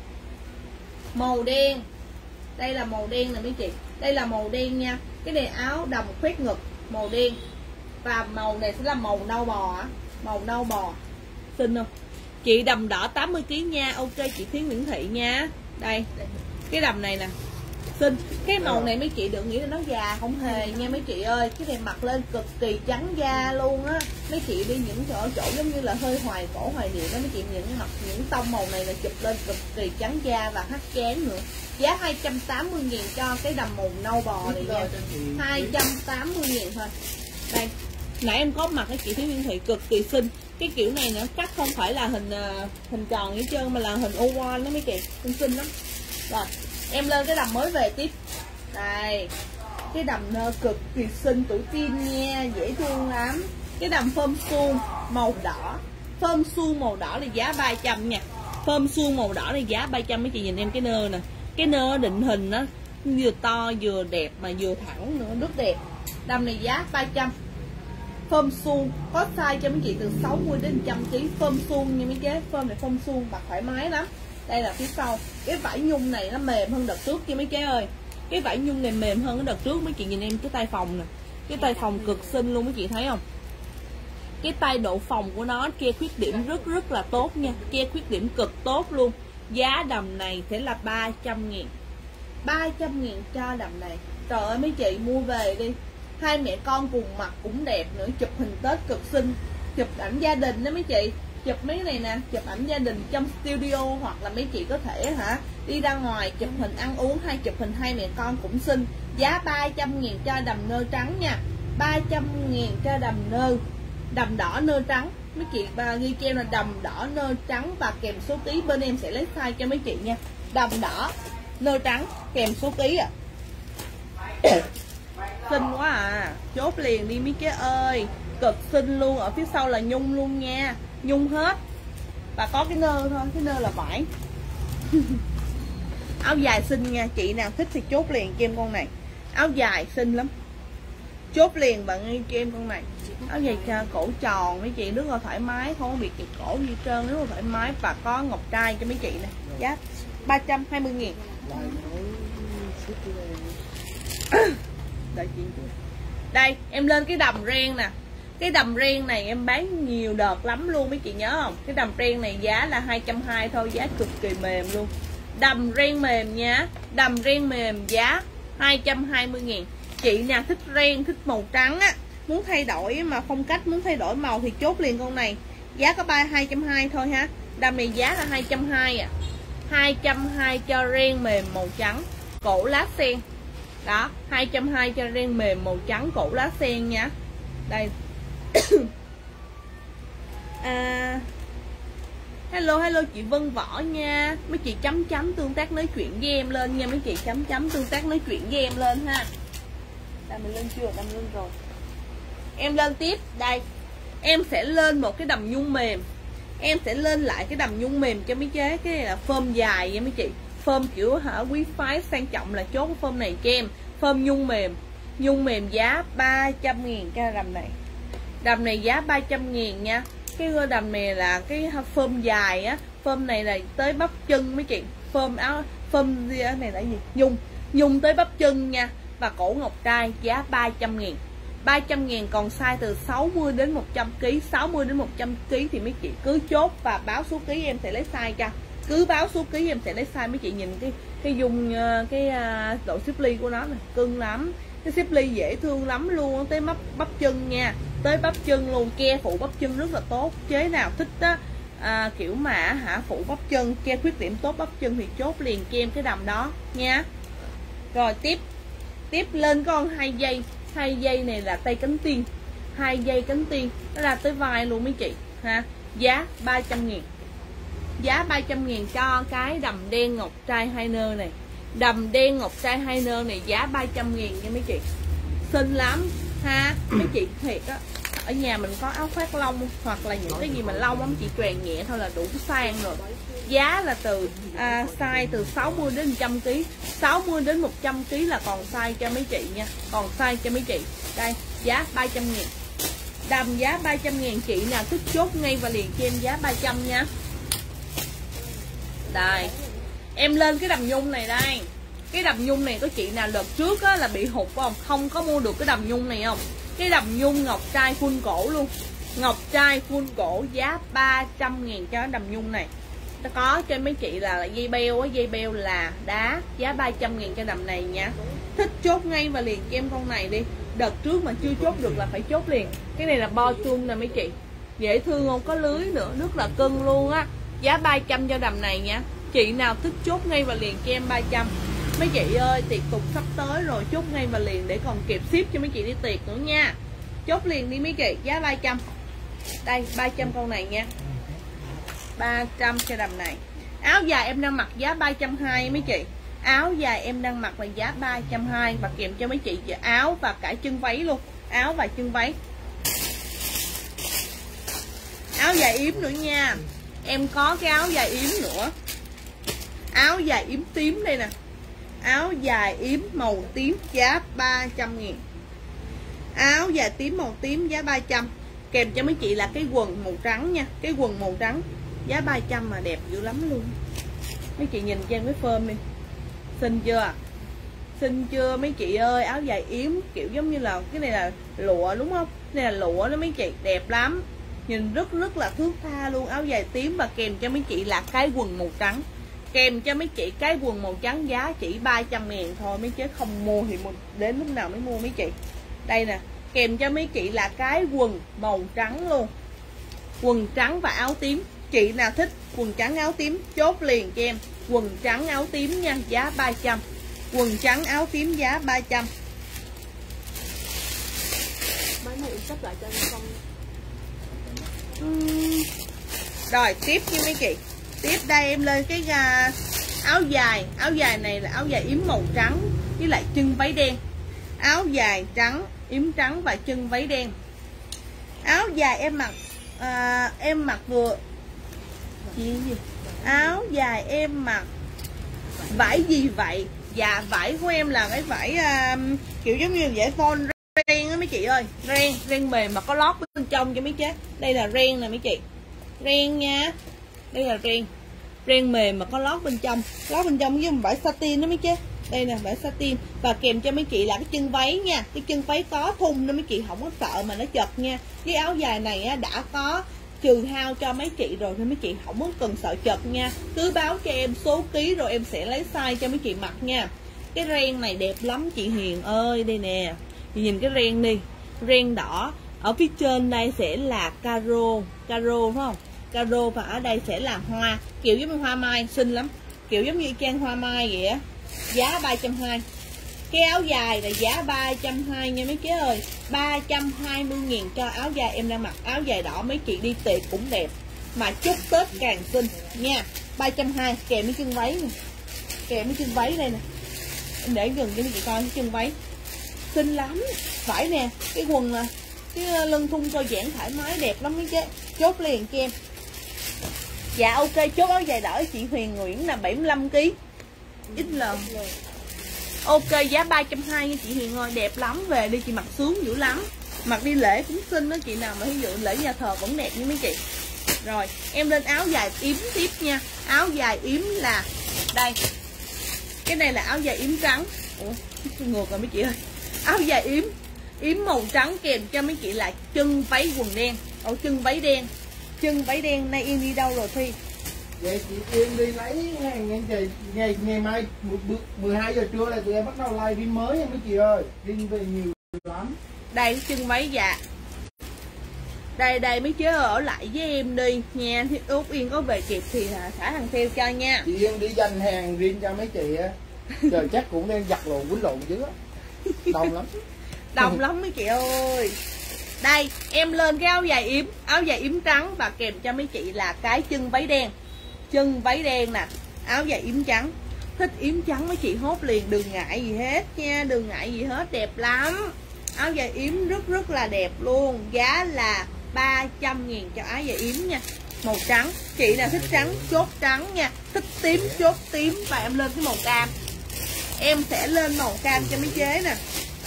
A: Màu đen. Đây là màu đen nè mấy chị. Đây là màu đen nha. Cái này áo đầm khoét ngực màu đen. Và màu này sẽ là màu nâu bò. Màu nâu bò. Xinh không? Chị đầm đỏ 80 kg nha. Ok chị Thúy Nguyễn Thị nha. Đây. Cái đầm này nè. Xinh. Cái màu này mấy chị đừng nghĩ là nó già, không hề nha mấy chị ơi. Cái này mặc lên cực kỳ trắng da luôn á. Mấy chị đi những chỗ giống như là hơi hoài cổ hoài niệm đó mấy chị, những tông màu này là chụp lên cực kỳ trắng da và hắt chán nữa. Giá 280.000 cho cái đầm màu nâu bò này nha. 280.000 thôi. Đây. Nãy em có mặc cái chị Thúy Nguyễn Thị cực kỳ xinh. Cái kiểu này nữa cắt không phải là hình tròn hết trơn mà là hình oval đó mấy chị. Xinh lắm. Rồi, em lên cái đầm mới về tiếp. Đây. Cái đầm nơ cực kỳ xinh tuổi teen nha, dễ thương lắm. Cái đầm phơm suông màu đỏ. Phơm suông màu đỏ là giá 300 nha. Phơm suông màu đỏ là giá 300 mấy chị nhìn em cái nơ nè. Cái nơ định hình nó vừa to vừa đẹp mà vừa thẳng nữa, rất đẹp. Đầm này giá 300. Phơm suông có size cho mấy chị từ 60 đến 100 kg. Phơm suông nha mấy chế, phơm này phơm suông mặc thoải mái lắm. Đây là phía sau. Cái vải nhung này nó mềm hơn đợt trước kia mấy chế ơi. Cái vải nhung này mềm hơn cái đợt trước mấy chị nhìn em cái tay phòng nè. Cái tay phòng cực xinh luôn mấy chị thấy không? Cái tay độ phòng của nó che khuyết điểm rất là tốt nha. Che khuyết điểm cực tốt luôn. Giá đầm này sẽ là 300.000. 300.000 cho đầm này. Trời ơi mấy chị mua về đi. Hai mẹ con cùng mặc cũng đẹp nữa. Chụp hình Tết cực xinh. Chụp ảnh gia đình đó mấy chị. Chụp mấy cái này nè, chụp ảnh gia đình trong studio. Hoặc là mấy chị có thể đi ra ngoài chụp hình ăn uống hay chụp hình hai mẹ con cũng xinh. Giá 300.000 cho đầm nơ trắng nha. 300.000 cho đầm nơ. Đầm đỏ nơ trắng. Mấy chị ghi cho em là đầm đỏ nơ trắng. Và kèm số ký bên em sẽ lấy size cho mấy chị nha. Đầm đỏ nơ trắng kèm số ký à. Xinh quá à. Chốt liền đi mấy cái ơi. Cực xinh luôn. Ở phía sau là nhung luôn nha. Nhung hết. Và có cái nơ thôi. Cái nơ là vải. Áo dài xinh nha. Chị nào thích thì chốt liền cho em con này. Áo dài xinh lắm. Chốt liền bạn cho em con này. Áo dài cổ tròn mấy chị rất là thoải mái. Không có bị kẹp cổ gì trơn. Rất là thoải mái. Và có ngọc trai cho mấy chị nè. Giá 320.000. Đây em lên cái đầm ren nè. Cái đầm ren này em bán nhiều đợt lắm luôn mấy chị nhớ không? Cái đầm ren này giá là 220 thôi. Giá cực kỳ mềm luôn. Đầm ren mềm nha. Đầm ren mềm giá 220.000. Chị nào thích ren, thích màu trắng á, muốn thay đổi mà phong cách, muốn thay đổi màu thì chốt liền con này. Giá có 220 thôi ha. Đầm này giá là 220 à. 220 cho ren mềm màu trắng, cổ lá sen. Đó, 220 cho ren mềm màu trắng, cổ lá sen nha. Đây. Hello chị Vân Võ nha. Mấy chị chấm tương tác nói chuyện với em lên nha. Mấy chị chấm tương tác nói chuyện với em lên ha. Đây mình lên chưa? Đâm lên rồi. Em lên tiếp. Đây. Em sẽ lên một cái đầm nhung mềm. Em sẽ lên lại cái đầm nhung mềm cho mấy chế. Cái này là phơm dài nha mấy chị. Phơm kiểu quý phái sang trọng là chốt cái phơm này cho em. Phơm nhung mềm. Nhung mềm giá 300.000 cái đầm này. Đầm này giá 300.000 nha. Cái đầm này là cái phơm dài á. Phơm này là tới bắp chân mấy chị. Phơm áo, phơm này là gì? Nhung tới bắp chân nha. Và cổ ngọc trai giá 300.000. 300.000 còn size từ 60 đến 100 kg. 60 đến 100 kg thì mấy chị cứ chốt và báo số ký em sẽ lấy size cho. Cứ báo số ký em sẽ lấy size. Mấy chị nhìn cái dung cái độ xếp ly của nó nè, cưng lắm. Cái xếp ly dễ thương lắm luôn. Tới bắp chân nha. Tới bắp chân luôn, ke phụ bắp chân rất là tốt. Chế nào thích á kiểu mà phụ bắp chân, che khuyết điểm tốt bắp chân thì chốt liền cho em cái đầm đó nha. Rồi tiếp lên con 2 dây này là tay cánh tiên, 2 dây cánh tiên nó ra tới vai luôn mấy chị ha. Giá 300.000, giá 300.000 cho cái đầm đen ngọc trai 2 nơ này. Đầm đen ngọc trai 2 nơ này giá 300.000 nha mấy chị, xinh lắm ha. Mấy chị thiệt á, ở nhà mình có áo khoác lông hoặc là những cái gì mà lông lắm chị choàng nhẹ thôi là đủ sang rồi. Giá là từ size từ 60 đến 100 kg, 60 đến 100 kg là còn size cho mấy chị nha, còn size cho mấy chị. Đây giá 300.000, đầm giá 300.000. Chị nào thích chốt ngay và liền cho em giá 300 nha. Đây em lên cái đầm nhung này đây. Cái đầm nhung này có chị nào đợt trước á, là bị hụt không có mua được cái đầm nhung này không? Cái đầm nhung ngọc trai full cổ luôn, ngọc trai full cổ giá 300.000 cho đầm nhung này. Nó có cho mấy chị là dây beo á, dây beo là đá, giá 300.000 cho đầm này nha. Thích chốt ngay và liền cho em con này đi. Đợt trước mà chưa chốt được là phải chốt liền. Cái này là bo chuông nè mấy chị, dễ thương không, có lưới nữa, rất là cưng luôn á. Giá 300 cho đầm này nha. Chị nào thích chốt ngay và liền cho em 300. Mấy chị ơi, tiệc tục sắp tới rồi, chốt ngay và liền để còn kịp ship cho mấy chị đi tiệc nữa nha. Chốt liền đi mấy chị, giá 300. Đây 300 con này nha, 300 cho đầm này. Áo dài em đang mặc giá 320 mấy chị. Áo dài em đang mặc là giá 320 và kèm cho mấy chị áo và cả chân váy luôn, áo và chân váy. Áo dài yếm nữa nha. Em có cái áo dài yếm nữa. Áo dài yếm tím đây nè. Áo dài yếm màu tím giá 300.000. Áo dài tím màu tím giá 300. Kèm cho mấy chị là cái quần màu trắng nha. Cái quần màu trắng giá 300 mà đẹp dữ lắm luôn. Mấy chị nhìn cho em cái phơm đi, xinh chưa? Xinh chưa mấy chị ơi? Áo dài yếm kiểu giống như là cái này là lụa đúng không? Cái này là lụa đó mấy chị, đẹp lắm. Nhìn rất là thước tha luôn. Áo dài tím và kèm cho mấy chị là cái quần màu trắng. Kèm cho mấy chị cái quần màu trắng giá chỉ 300.000 thôi. Mấy chế không mua thì đến lúc nào mới mua mấy chị. Đây nè, kèm cho mấy chị là cái quần màu trắng luôn. Quần trắng và áo tím. Chị nào thích quần trắng áo tím chốt liền cho em. Quần trắng áo tím nha, giá 300. Quần trắng áo tím giá 300.
C: Mấy này sắp lại cho em không?
A: Rồi tiếp nha mấy chị. Tiếp đây em lên cái áo dài. Áo dài này là áo dài yếm màu trắng với lại chân váy đen. Áo dài trắng, yếm trắng và chân váy đen. Áo dài em mặc vừa gì? Áo dài em mặc vải gì vậy? Dạ vải của em là cái vải kiểu giống như vải phon ren á mấy chị ơi. Ren mềm mà có lót bên trong cho mấy chế. Đây là ren nè mấy chị, ren nha. Đây là ren mềm mà có lót bên trong. Lót bên trong với vải satin đó mấy chế. Đây nè vải satin. Và kèm cho mấy chị là cái chân váy nha. Cái chân váy có thun nên mấy chị không có sợ mà nó chật nha. Cái áo dài này á, đã có trừ hao cho mấy chị rồi nên mấy chị không có cần sợ chật nha. Cứ báo cho em số ký rồi em sẽ lấy size cho mấy chị mặc nha. Cái ren này đẹp lắm chị Hiền ơi. Đây nè, chị nhìn cái ren đi, ren đỏ. Ở phía trên đây sẽ là caro phải không? Caro và ở đây sẽ là hoa, kiểu giống như hoa mai, xinh lắm. Kiểu giống như trang hoa mai vậy á. Giá 320. Cái áo dài là giá 320 nha mấy chế ơi. 320.000 cho áo dài em đang mặc. Áo dài đỏ mấy chị đi tiệc cũng đẹp, mà chúc Tết càng xinh nha. 320 kèm với chân váy nè. Kèm với chân váy đây nè. Em để gần cho mấy chị coi cái chân váy. Xinh lắm. Phải nè, cái quần nè, cái lưng thun coi giãn thoải mái đẹp lắm mấy chế. Chốt liền cho em. Dạ ok, chốt áo dài đỏ chị Huyền Nguyễn là 75kg XL. Ok, giá 320 nha chị Huyền ơi, đẹp lắm. Về đi chị mặc sướng dữ lắm. Mặc đi lễ cũng xinh đó chị nào mà ví dụ lễ nhà thờ vẫn đẹp như mấy chị. Rồi, em lên áo dài yếm tiếp nha. Áo dài yếm là đây. Cái này là áo dài yếm trắng. Ủa, ngược rồi mấy chị ơi. Áo dài yếm màu trắng kèm cho mấy chị là chân váy quần đen. Ở chân váy đen. Chân váy đen. Nay Yên đi đâu rồi Thi?
B: Vậy chị Yên đi lấy hàng ngày mai 12 giờ trưa là tụi em bắt đầu live phim mới nha mấy chị ơi. Riêng về nhiều lắm.
A: Đây chân váy dạ. Đây mấy chế ở lại với em đi nha. Út Yên có về kịp thì thả thằng theo cho nha.
B: Chị Yên đi dành hàng riêng cho mấy chị á. Trời chắc cũng đang giặt lộn quýnh lộn chứ á. Đông lắm.
A: Đông lắm mấy chị ơi. Đây em lên cái áo dài yếm trắng và kèm cho mấy chị là cái chân váy đen. Chân váy đen nè, áo dài yếm trắng. Thích yếm trắng mấy chị hốt liền, đừng ngại gì hết nha, đừng ngại gì hết, đẹp lắm. Áo dài yếm rất là đẹp luôn. Giá là 300.000 cho áo dài yếm nha. Màu trắng, chị nào thích trắng chốt trắng nha, thích tím chốt tím. Và em lên cái màu cam, em sẽ lên màu cam cho mấy chế nè.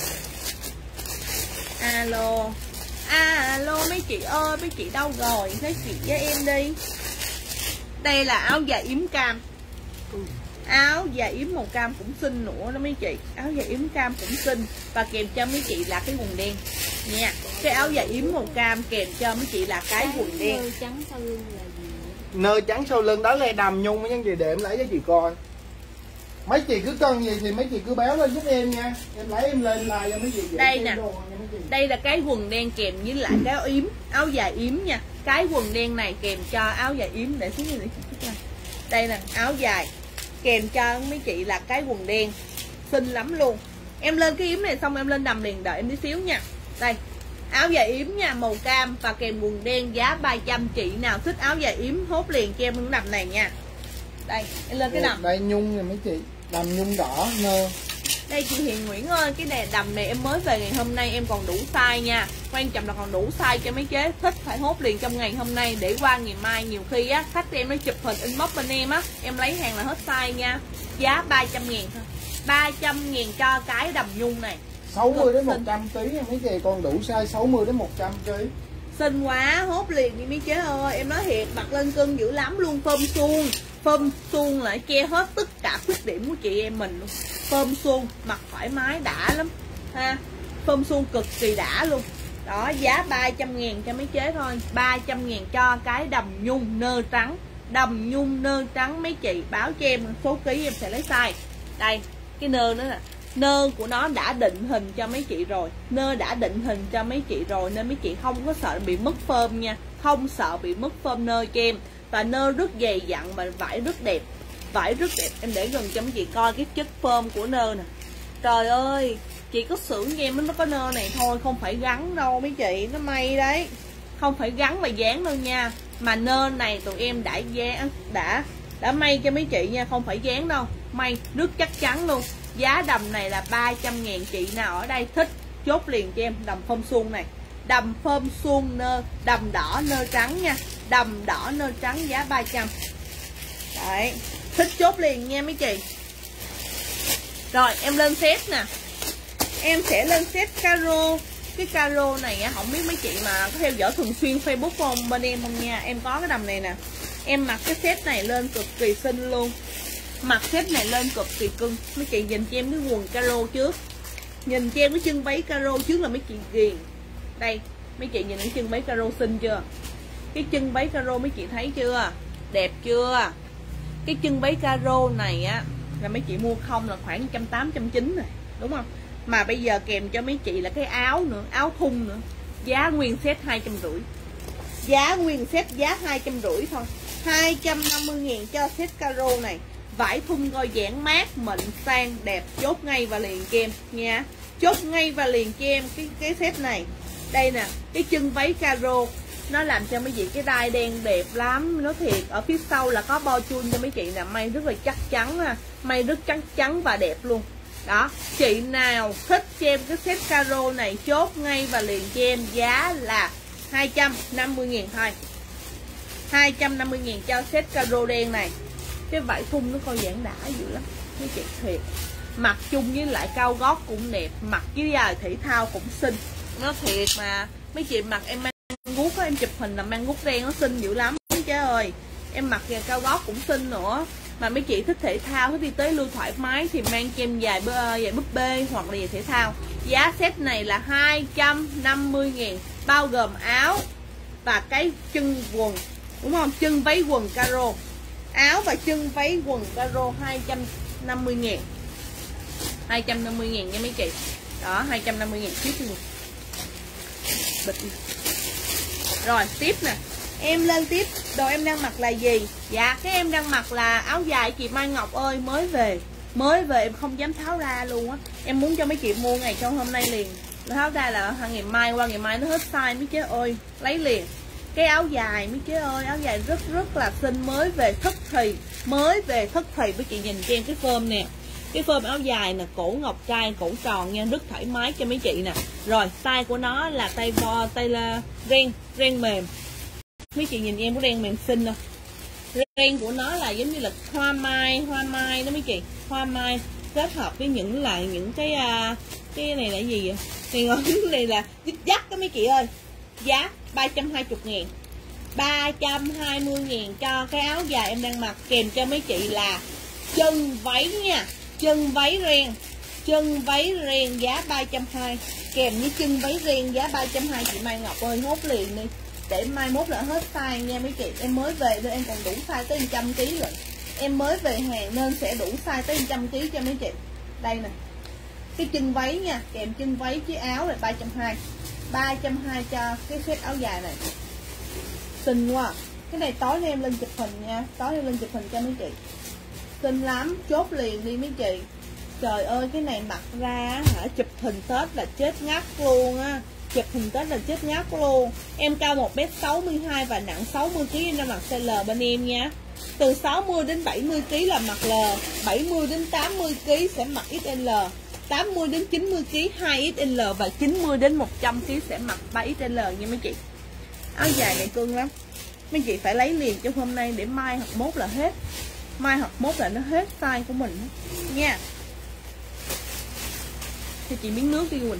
A: Alo mấy chị ơi, mấy chị đâu rồi, nói chuyện với em đi. Đây là áo dài yếm cam. Áo dài yếm màu cam cũng xinh nữa đó mấy chị. Áo dài yếm cam cũng xinh. Và kèm cho mấy chị là cái quần đen nha. Cái áo dài yếm màu cam kèm cho mấy chị là cái quần đen.
C: Nơ trắng sau lưng là gì?
B: Nơ trắng sau lưng đó là đầm nhung mấy nhân gì để em lấy cho chị coi. Mấy chị cứ cần gì thì mấy chị cứ báo lên giúp em nha. Em lấy em lên like cho mấy chị.
A: Đây nè. Đây là cái quần đen kèm với lại cái áo yếm, áo dài yếm nha. Cái quần đen này kèm cho áo dài yếm để xíu để chị thích. Đây nè, áo dài kèm cho mấy chị là cái quần đen. Xinh lắm luôn. Em lên cái yếm này xong em lên đầm liền, đợi em tí xíu nha. Đây, áo dài yếm nha, màu cam và kèm quần đen, giá 300. Chị nào thích áo dài yếm hốt liền cho em cái đầm này nha. Đây, em lên cái đầm.
B: Đây nhung nè mấy chị, đầm nhung đỏ nơ.
A: Đây chị Hiền Nguyễn ơi, cái này đầm này em mới về ngày hôm nay, em còn đủ size nha. Quan trọng là còn đủ size cho mấy chế thích phải hốt liền trong ngày hôm nay, để qua ngày mai nhiều khi á khách em nó chụp hình inbox bên em á, em lấy hàng là hết size nha. Giá 300.000 thôi. 300.000 cho cái đầm nhung này.
B: 60 đến 100 kg mấy chị, còn đủ size 60 đến 100 kg.
A: Xinh quá, hốt liền đi mấy chế ơi. Em nói thiệt, mặt lên cân dữ lắm luôn. Phơm suông lại che hết tất cả khuyết điểm của chị em mình luôn. Phơm suông, mặt thoải mái đã lắm ha. Phơm suông cực kỳ đã luôn. Đó, giá 300.000 cho mấy chế thôi. 300.000 cho cái đầm nhung nơ trắng. Đầm nhung nơ trắng mấy chị, báo cho em số ký em sẽ lấy size. Đây, cái nơ nữa nè. Nơ của nó đã định hình cho mấy chị rồi. Nơ đã định hình cho mấy chị rồi, nên mấy chị không có sợ bị mất phơm nha. Không sợ bị mất phơm nơ cho em. Và nơ rất dày dặn mà vải rất đẹp. Vải rất đẹp, em để gần cho mấy chị coi cái chất phơm của nơ nè. Trời ơi, chị có xưởng cho em nó có nơ này thôi, không phải gắn đâu mấy chị, nó may đấy. Không phải gắn và dán đâu nha. Mà nơ này tụi em đã may cho mấy chị nha, không phải dán đâu. May rất chắc chắn luôn. Giá đầm này là 300.000, chị nào ở đây thích chốt liền cho em đầm phơm suông này. Đầm phơm suông nơ, đầm đỏ nơ trắng nha. Đầm đỏ nơ trắng giá 300. Đấy, thích chốt liền nha mấy chị. Rồi em lên set nè. Em sẽ lên set caro. Cái caro này á, không biết mấy chị mà có theo dõi thường xuyên Facebook không, bên em không nha. Em có cái đầm này nè. Em mặc cái set này lên cực kỳ xinh luôn. Mặc set này lên cực kỳ cưng. Mấy chị nhìn cho em cái quần caro trước. Nhìn cho em cái chân váy caro trước là mấy chị ghiền. Đây, mấy chị nhìn cái chân váy caro xinh chưa? Cái chân váy caro mấy chị thấy chưa? Đẹp chưa? Cái chân váy caro này á là mấy chị mua không là khoảng 180, 190 này, đúng không? Mà bây giờ kèm cho mấy chị là cái áo nữa, áo thun nữa. Giá nguyên set 250. Giá nguyên set giá 250 thôi. 250.000 cho set caro này. Vải thun coi giãn mát, mịn, sang, đẹp. Chốt ngay và liền cho em nha. Chốt ngay và liền cho em cái set này. Đây nè, cái chân váy caro. Nó làm cho mấy chị cái đai đen đẹp lắm. Nó thiệt, ở phía sau là có bo chun cho mấy chị nè. May rất là chắc chắn ha. May rất chắc chắn và đẹp luôn. Đó, chị nào thích cho em cái set caro này chốt ngay và liền cho em. Giá là 250.000 thôi. 250.000 cho set caro đen này. Cái vải thun nó coi giãn đã dữ lắm mấy chị, thiệt. Mặc chung với lại cao gót cũng đẹp, mặc với giày thể thao cũng xinh. Nó thiệt mà. Mấy chị mặc em mang guốc á, em chụp hình là mang guốc đen nó xinh dữ lắm chứ ơi. Em mặc giày cao gót cũng xinh nữa. Mà mấy chị thích thể thao, thích đi tới lưu thoải mái thì mang cho em giày búp bê hoặc là giày thể thao. Giá set này là 250.000, bao gồm áo và cái chân quần, đúng không? Chân váy quần caro. Áo và chân váy quần caro 250.000. 250.000 nha mấy chị. Đó, 250.000 chiếc luôn. Bịch đi. Rồi tiếp nè, em lên tiếp. Đồ em đang mặc là gì? Dạ cái em đang mặc là áo dài chị Mai Ngọc ơi. Mới về em không dám tháo ra luôn á. Em muốn cho mấy chị mua ngày trong hôm nay liền. Tháo ra là ngày mai qua ngày mai nó hết size mấy chế ơi. Lấy liền cái áo dài mấy chế ơi. Áo dài rất là xinh. Mới về thất thì. Mới về thất thì với chị nhìn cho em cái phơm nè. Cái phơm áo dài nè, cổ ngọc trai, cổ tròn nha, rất thoải mái cho mấy chị nè. Rồi tay của nó là tay vo, tay là ren mềm. Mấy chị nhìn em có ren mềm xinh không? Ren của nó là giống như là hoa mai đó mấy chị, hoa mai kết hợp với những cái này là gì vậy? Cái này là dít dắt đó mấy chị ơi. Giá 320.000, 320.000 cho cái áo dài em đang mặc, kèm cho mấy chị là chân váy nha, chân váy ren giá 320, kèm với chân váy ren giá 320 chị Mai Ngọc ơi, hốt liền đi để mai mốt là hết size nha mấy chị. Em mới về nên em còn đủ size tới 100 kg rồi. Em mới về hàng nên sẽ đủ size tới 100 kg cho mấy chị. Đây nè, cái chân váy nha, kèm chân váy với áo là 320 cho cái set áo dài này. Xinh quá. Cái này tối nay em lên chụp hình nha, tối em lên chụp hình cho mấy chị. Xinh lắm, chốt liền đi mấy chị. Trời ơi cái này mặc ra hả, chụp hình Tết là chết ngắt luôn á. Chụp hình Tết là chết ngắt luôn. Em cao 1m62 và nặng 60kg, em đang mặc size L bên em nha. Từ 60 đến 70kg là mặc L, 70 đến 80kg sẽ mặc XL, 80 đến 90kg 2XL và 90 đến 100kg sẽ mặc 3XL nha mấy chị. Áo dài này cưng lắm. Mấy chị phải lấy liền cho hôm nay để mai hoặc mốt là hết. Mai hoặc mốt là nó hết size của mình nha. Cho chị miếng nước đi Quỳnh.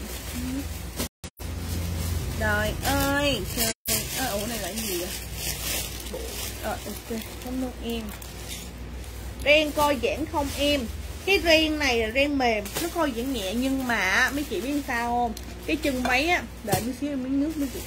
A: Trời ơi, trời ơi, ủa này là cái gì vậy? Rồi ok, cảm ơn em. Ren coi giãn không em? Cái ren này là ren mềm, nó coi giãn nhẹ nhưng mà mấy chị biết sao không? Cái chân váy á, đợi một xíu miếng nước mấy chị.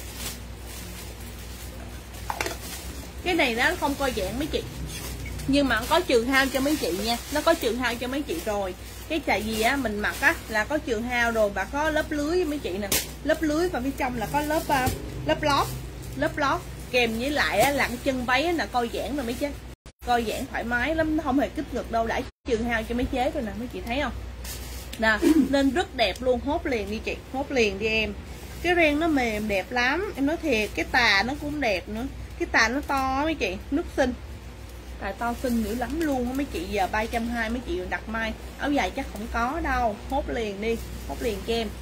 A: Cái này nó không coi giãn mấy chị, nhưng mà có trừ hao cho mấy chị nha, nó có trừ hao cho mấy chị rồi. Cái tại vì á mình mặc á là có trừ hao rồi và có lớp lưới với mấy chị nè, lớp lưới và phía trong là có lớp lót kèm với lại á, là cái chân váy là coi giãn rồi mấy chế, coi giãn thoải mái lắm, nó không hề kích ngực đâu, đã trừ hao cho mấy chế rồi nè, mấy chị thấy không nè, nên rất đẹp luôn. Hốt liền đi chị, hốt liền đi em. Cái ren nó mềm đẹp lắm, em nói thiệt. Cái tà nó cũng đẹp nữa, cái tà nó to mấy chị, nước xinh, tài to xinh dữ lắm luôn á mấy chị. Giờ 320 mấy chị đặt mai. Áo dài chắc không có đâu, hốt liền đi, hốt liền cho em.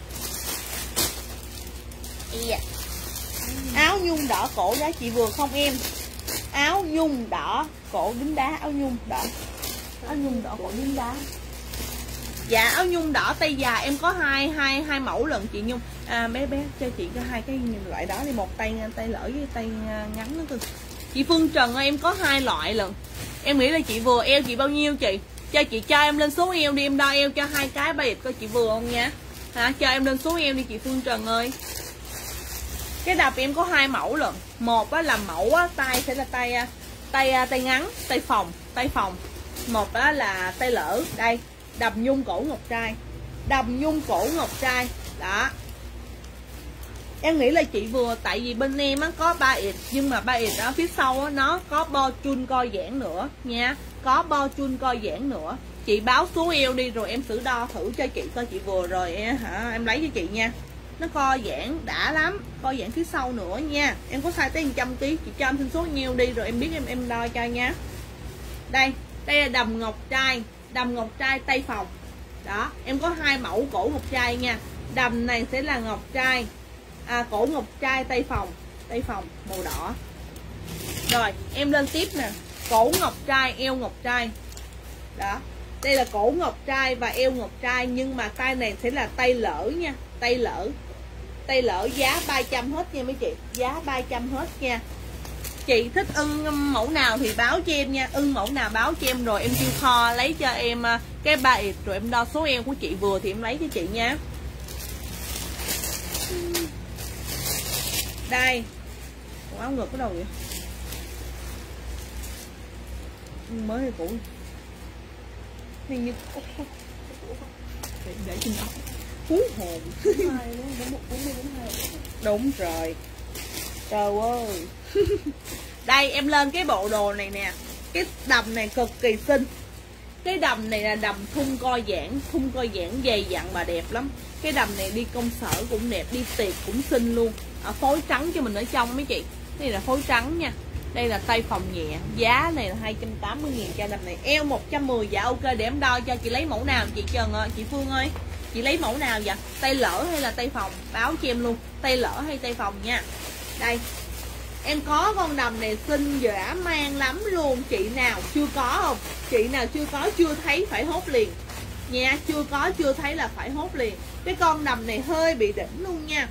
A: Áo nhung đỏ cổ giá chị vừa không em? Áo nhung đỏ cổ đính đá, áo nhung đỏ, áo nhung đỏ cổ đính đá. Dạ áo nhung đỏ tay dài em có hai mẫu lần chị Nhung. Bé cho chị có hai cái loại đó đi, một tay lỡ với tay ngắn nữa cơ. Chị Phương Trần ơi, em có hai loại lần. Em nghĩ là chị vừa eo chị bao nhiêu chị? Cho em lên số eo đi, em đo eo cho hai cái ba coi chị vừa không nha. Cho em lên số eo đi chị Phương Trần ơi. Cái đập em có hai mẫu lần. Một á là mẫu á, tay sẽ là tay ngắn, tay phòng. Một á là tay lỡ. Đây, đầm nhung cổ ngọc trai. Đầm nhung cổ ngọc trai. Đó. Em nghĩ là chị vừa, tại vì bên em á có 3X, nhưng mà 3X ở phía sau á nó có bo chun co giãn nữa nha, có bo chun co giãn nữa. Chị báo số eo đi rồi em thử đo thử cho chị coi chị vừa rồi em lấy cho chị nha. Nó co giãn đã lắm, co giãn phía sau nữa nha. Em có size tới 100kg, chị cho em xin số eo đi rồi em biết em đo cho nha. Đây là đầm ngọc trai tay phòng. Đó, em có hai mẫu cổ ngọc trai nha. Đầm này sẽ là ngọc trai, cổ ngọc trai tay phòng màu đỏ. Rồi em lên tiếp nè, cổ ngọc trai, eo ngọc trai. Đó, đây là cổ ngọc trai và eo ngọc trai, nhưng mà tay này sẽ là tay lỡ nha, tay lỡ giá 300 hết nha mấy chị, giá 300 hết nha. Chị thích ưng mẫu nào thì báo cho em nha, ưng mẫu nào báo cho em rồi em kêu kho lấy cho em cái 3X rồi em đo số eo của chị vừa thì em lấy cho chị nha. Đây, còn áo ngực ở đâu vậy? Mới hay cũ? Hình như để trên đó. Hú hồn. Đúng rồi. Trời ơi. Đây em lên cái bộ đồ này nè. Cái đầm này cực kỳ xinh. Cái đầm này là đầm thun co giãn dày dặn và đẹp lắm. Cái đầm này đi công sở cũng đẹp, đi tiệc cũng xinh luôn. Phối trắng cho mình ở trong mấy chị. Đây là phối trắng nha. Đây là tay phòng nhẹ. Giá này là 280.000 cho đầm này. Eo 110. Dạ ok, để em đo cho chị lấy mẫu nào chị Trần ơi, chị Phương ơi. Chị lấy mẫu nào vậy? Tay lỡ hay là tay phòng? Báo cho em luôn. Tay lỡ hay tay phòng nha. Đây. Em có con đầm này xinh dã man lắm luôn. Chị nào chưa có không? Chị nào chưa có chưa thấy phải hốt liền nha. Chưa thấy là phải hốt liền. Cái con đầm này hơi bị đỉnh luôn nha.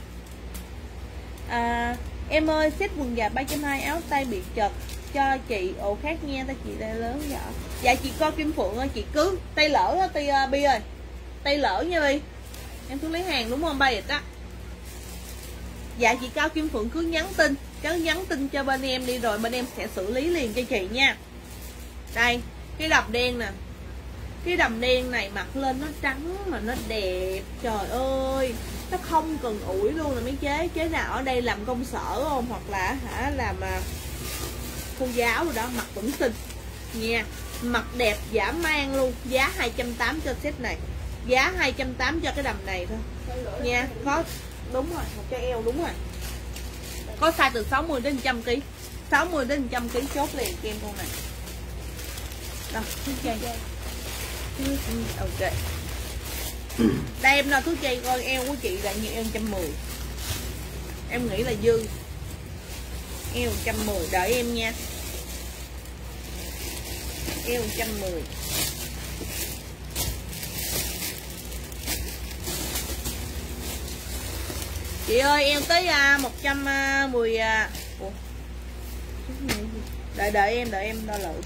A: Em ơi, set quần dài 320 áo tay bị chật cho chị. Ồ khác nha, ta chị tay lớn vậy. Dạ chị coi Kim Phượng ơi, chị cứ tay lỡ đó, tay Bi ơi. Tay lỡ nha Bi. Em cứ lấy hàng đúng không Bay đó. Dạ chị Cao Kim Phượng cứ nhắn tin cho bên em đi, rồi bên em sẽ xử lý liền cho chị nha. Đây, cái đầm đen nè. Cái đầm đen này mặc lên nó trắng mà nó đẹp. Trời ơi, nó không cần ủi luôn là mấy chế nào ở đây làm công sở không, hoặc là làm cô giáo rồi đó, mặc vẫn xinh nha. Mặc đẹp dã man luôn. Giá 280 cho set này. Giá 280 cho cái đầm này thôi nha. Có đúng rồi, một cái eo đúng rồi. Có size từ 60 đến 100 kg. 60 đến 100 kg chốt liền kem con này. Đâu, thuốc chay. Ok. Đây em nào thuốc chay coi eo của chị là như eo 110. Em nghĩ là dư. Eo 110, đợi em nha. Eo 110. Chị ơi eo tới 110. Ủa? Đợi em đo lự.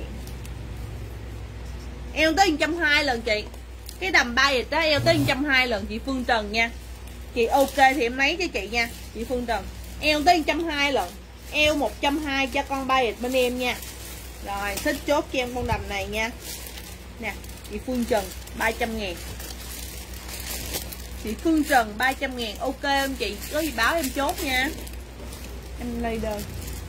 A: Eo tới 120 lần chị. Cái đầm bay đó eo tới 120 lần chị Phương Trần nha. Chị ok thì em lấy cho chị nha chị Phương Trần. Eo tới 120 lần. Eo 120 cho con bay bên em nha. Rồi thích chốt cho em con đầm này nha. Nè chị Phương Trần 300.000. Chị Phương Trần 300.000. Ok em chị, có gì báo em chốt nha. Em lấy đơn.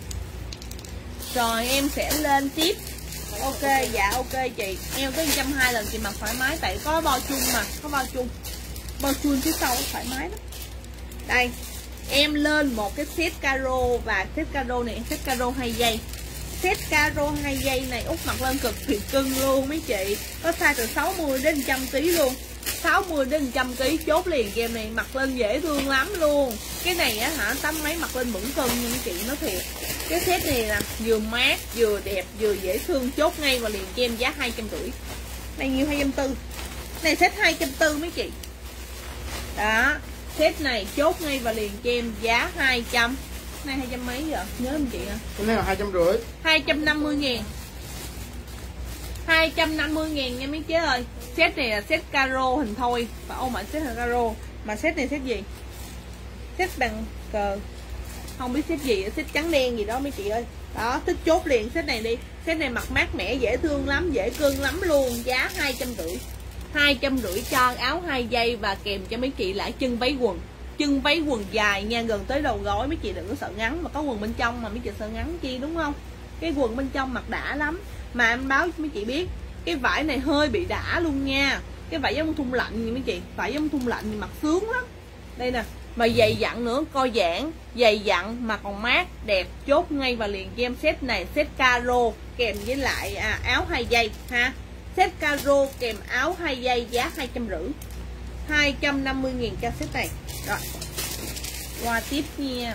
A: Rồi em sẽ lên tiếp. Ok, dạ ok chị. Eo tới 120 lần chị mặc thoải mái. Tại có bao chung mà, có bao chung. Bao chung phía sau thoải mái lắm. Đây, em lên một cái set caro. Và set caro này, set caro 2 dây. Set caro 2 dây này út mặc lên cực kỳ cưng luôn mấy chị. Có size từ 60 đến 100 kg luôn. 60 đến 100 kg chốt liền kem này, mặc lên dễ thương lắm luôn. Cái này á tắm mấy mặc lên vẫn cưng nha mấy chị, nói thiệt. Cái set này là vừa mát, vừa đẹp, vừa dễ thương, chốt ngay và liền kem giá 250. Này nhiêu 240. Này set 240 mấy chị. Đó, set này chốt ngay và liền kem giá 200. Này 200 mấy giờ? Nhớ không chị hả?
B: Cái này là 250.
A: 250.000. 250.000 nha mấy chế ơi. Set này là set caro hình thoi. Và mà set là caro. Mà set này set gì? Set bằng cờ. Không biết set gì, set trắng đen gì đó mấy chị ơi. Đó, thích chốt liền set này đi. Set này mặc mát mẻ, dễ thương lắm, dễ cưng lắm luôn. Giá 250. 250 cho áo 2 dây và kèm cho mấy chị là chân váy quần. Chân váy quần dài nha, gần tới đầu gối, mấy chị đừng có sợ ngắn. Mà có quần bên trong mà mấy chị sợ ngắn chi đúng không? Cái quần bên trong mặc đã lắm. Mà em báo cho mấy chị biết, cái vải này hơi bị đã luôn nha. Cái vải giống thun lạnh như mấy chị. Vải giống thun lạnh thì mặc sướng lắm. Đây nè, mà dày dặn nữa, co giãn, dày dặn mà còn mát, đẹp. Chốt ngay và liền kem set này, set caro kèm với lại áo 2 dây ha. Set caro kèm áo 2 dây giá 250. 250.000 cho set này. Rồi. Qua tiếp nha.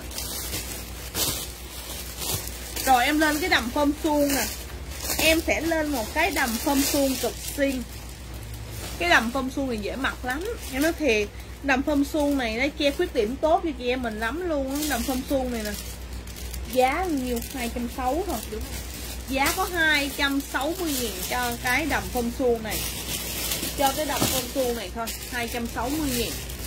A: Rồi em lên cái đầm phơm suông nè. Em sẽ lên một cái đầm phơm suông cực xinh. Cái đầm phơm suông này dễ mặc lắm. Em nói thiệt, đầm phơm suông này nó che khuyết điểm tốt cho chị em mình lắm luôn. Đầm phơm suông này nè. Giá nhiêu? 260 thôi. Đúng. Giá có 260.000 cho cái đầm phơm suông này. Cho cái đầm phơm suông này thôi, 260.000.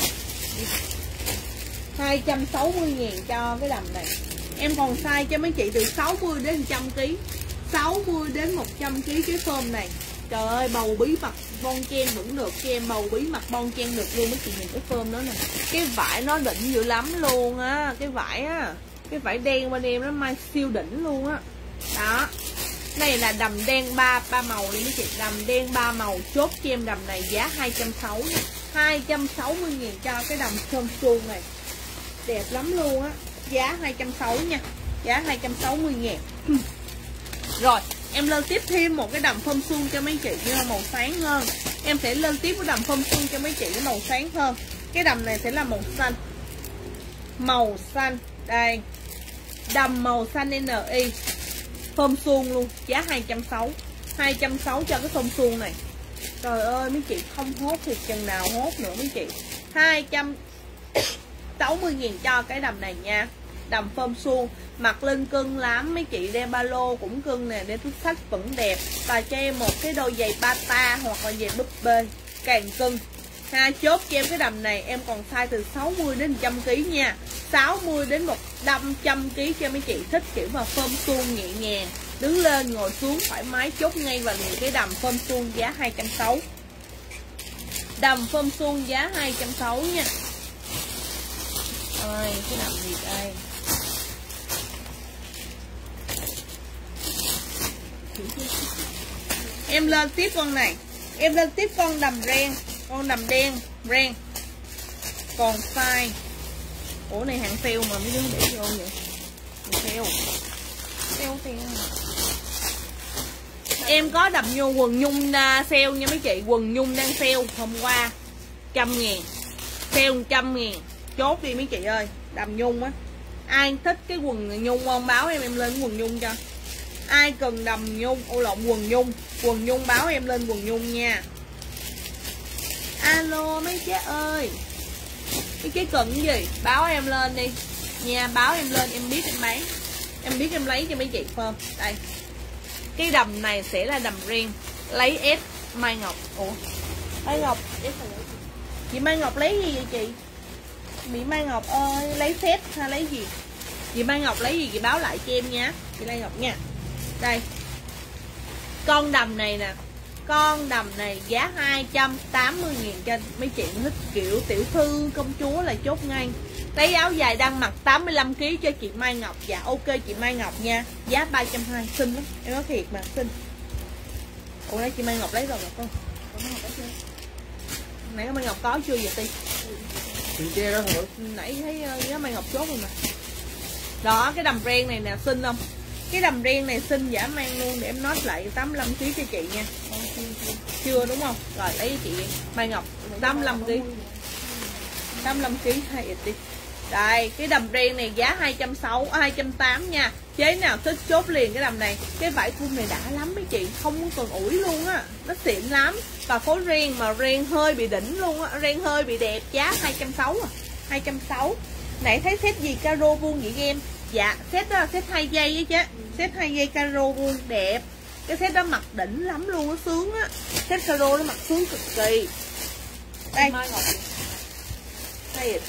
A: 260.000 cho cái đầm này. Em còn size cho mấy chị từ 60 đến 100 kg. 60 đến 100 kg cái phơm này. Trời ơi, bầu bí mặt bon chen vẫn được cho em, bầu bí mặt bon chen được luôn mấy chị, nhìn cái phơm đó nè. Cái vải nó đỉnh dữ lắm luôn á, cái vải á. Cái vải đen bên em nó mai siêu đỉnh luôn á. Đó. Này là đầm đen ba màu đi mấy chị. Đầm đen 3 màu. Chốt cho em đầm này giá 260 nha. 260.000 cho cái đầm sơn suông này. Đẹp lắm luôn á. Giá 260 nha. Giá 260.000. Rồi em lên tiếp thêm một cái đầm phơm suông cho mấy chị nhưng mà màu sáng hơn. Em sẽ lên tiếp cái đầm phơm suông cho mấy chị cái màu sáng hơn. Cái đầm này sẽ là màu xanh. Màu xanh. Đây. Đầm màu xanh NI. Phơm suông luôn. Giá 260. 260 cho cái phơm suông này. Trời ơi mấy chị không hốt thì chừng nào hốt nữa mấy chị. 260.000 cho cái đầm này nha. Đầm phơm suông. Mặc lên cưng lắm. Mấy chị đeo ba lô cũng cưng nè. Đeo túi xách vẫn đẹp. Và cho em một cái đôi giày bata hoặc là giày búp bê càng cưng. Ha, chốt cho em cái đầm này. Em còn size từ 60 đến 100kg nha. 60 đến 100kg cho mấy chị thích kiểu mà phơm suông nhẹ nhàng. Đứng lên ngồi xuống thoải mái. Chốt ngay và liền cái đầm phơm suông giá 260. Đầm phơm suông giá 260 nha. Ôi, cái đầm gì đây? Em lên tiếp con này. Em lên tiếp con đầm ren. Con đầm đen ren. Còn size. Ủa này hàng sale mà mấy đứa để vô vậy. Sale. Sale. Em có đầm nhung quần nhung sale nha mấy chị. Quần nhung đang sale hôm qua 100.000. Sale 100.000. Chốt đi mấy chị ơi. Đầm nhung á. Ai thích cái quần nhung không báo em lên quần nhung cho. Ai cần đầm nhung, quần nhung. Quần nhung báo em lên quần nhung nha. Alo mấy chế ơi. Mấy chế cần cái gì? Báo em lên đi nha, báo em lên em biết em bán. Em biết em lấy cho mấy chị phơm. Đây. Cái đầm này sẽ là đầm riêng. Lấy S Mai Ngọc. Ủa? Mai Ngọc. Chị Mai Ngọc lấy gì vậy chị? Bị Mai Ngọc ơi, lấy set hay lấy gì? Chị Mai Ngọc lấy gì chị báo lại cho em nha. Chị Mai Ngọc nha. Đây. Con đầm này nè. Con đầm này giá 280.000 cho mấy chị thích kiểu tiểu thư công chúa là chốt ngay. Lấy áo dài đang mặc 85kg cho chị Mai Ngọc. Dạ ok chị Mai Ngọc nha. Giá 320, xinh lắm. Em nói thiệt mà, xinh. Ủa đấy chị Mai Ngọc lấy rồi mà con. Nãy Mai Ngọc có chưa vậy Ti?
B: Chị che đó thử.
A: Nãy thấy giá Mai Ngọc chốt rồi mà. Đó cái đầm ren này nè, xinh không? Cái đầm ren này xinh dã man luôn. Để em nói lại 85kg cho chị nha. Chưa đúng không? Rồi lấy chị Mai Ngọc 85kg. 85kg hay ít đi. Đây cái đầm ren này giá 280 nha. Chế nào thích chốt liền cái đầm này. Cái vải thun này đã lắm mấy chị. Không cần ủi luôn á. Nó xịn lắm. Và phối ren mà ren hơi bị đỉnh luôn á. Ren hơi bị đẹp. Giá 260 à. 260. Nãy thấy set gì caro vuông vậy em? Dạ set đó là set 2 dây ấy chứ. Set 2 dây caro vuông đẹp. Cái set đó mặc đỉnh lắm luôn. Nó sướng á. Set caro nó mặc sướng cực kỳ. Đây. Đây.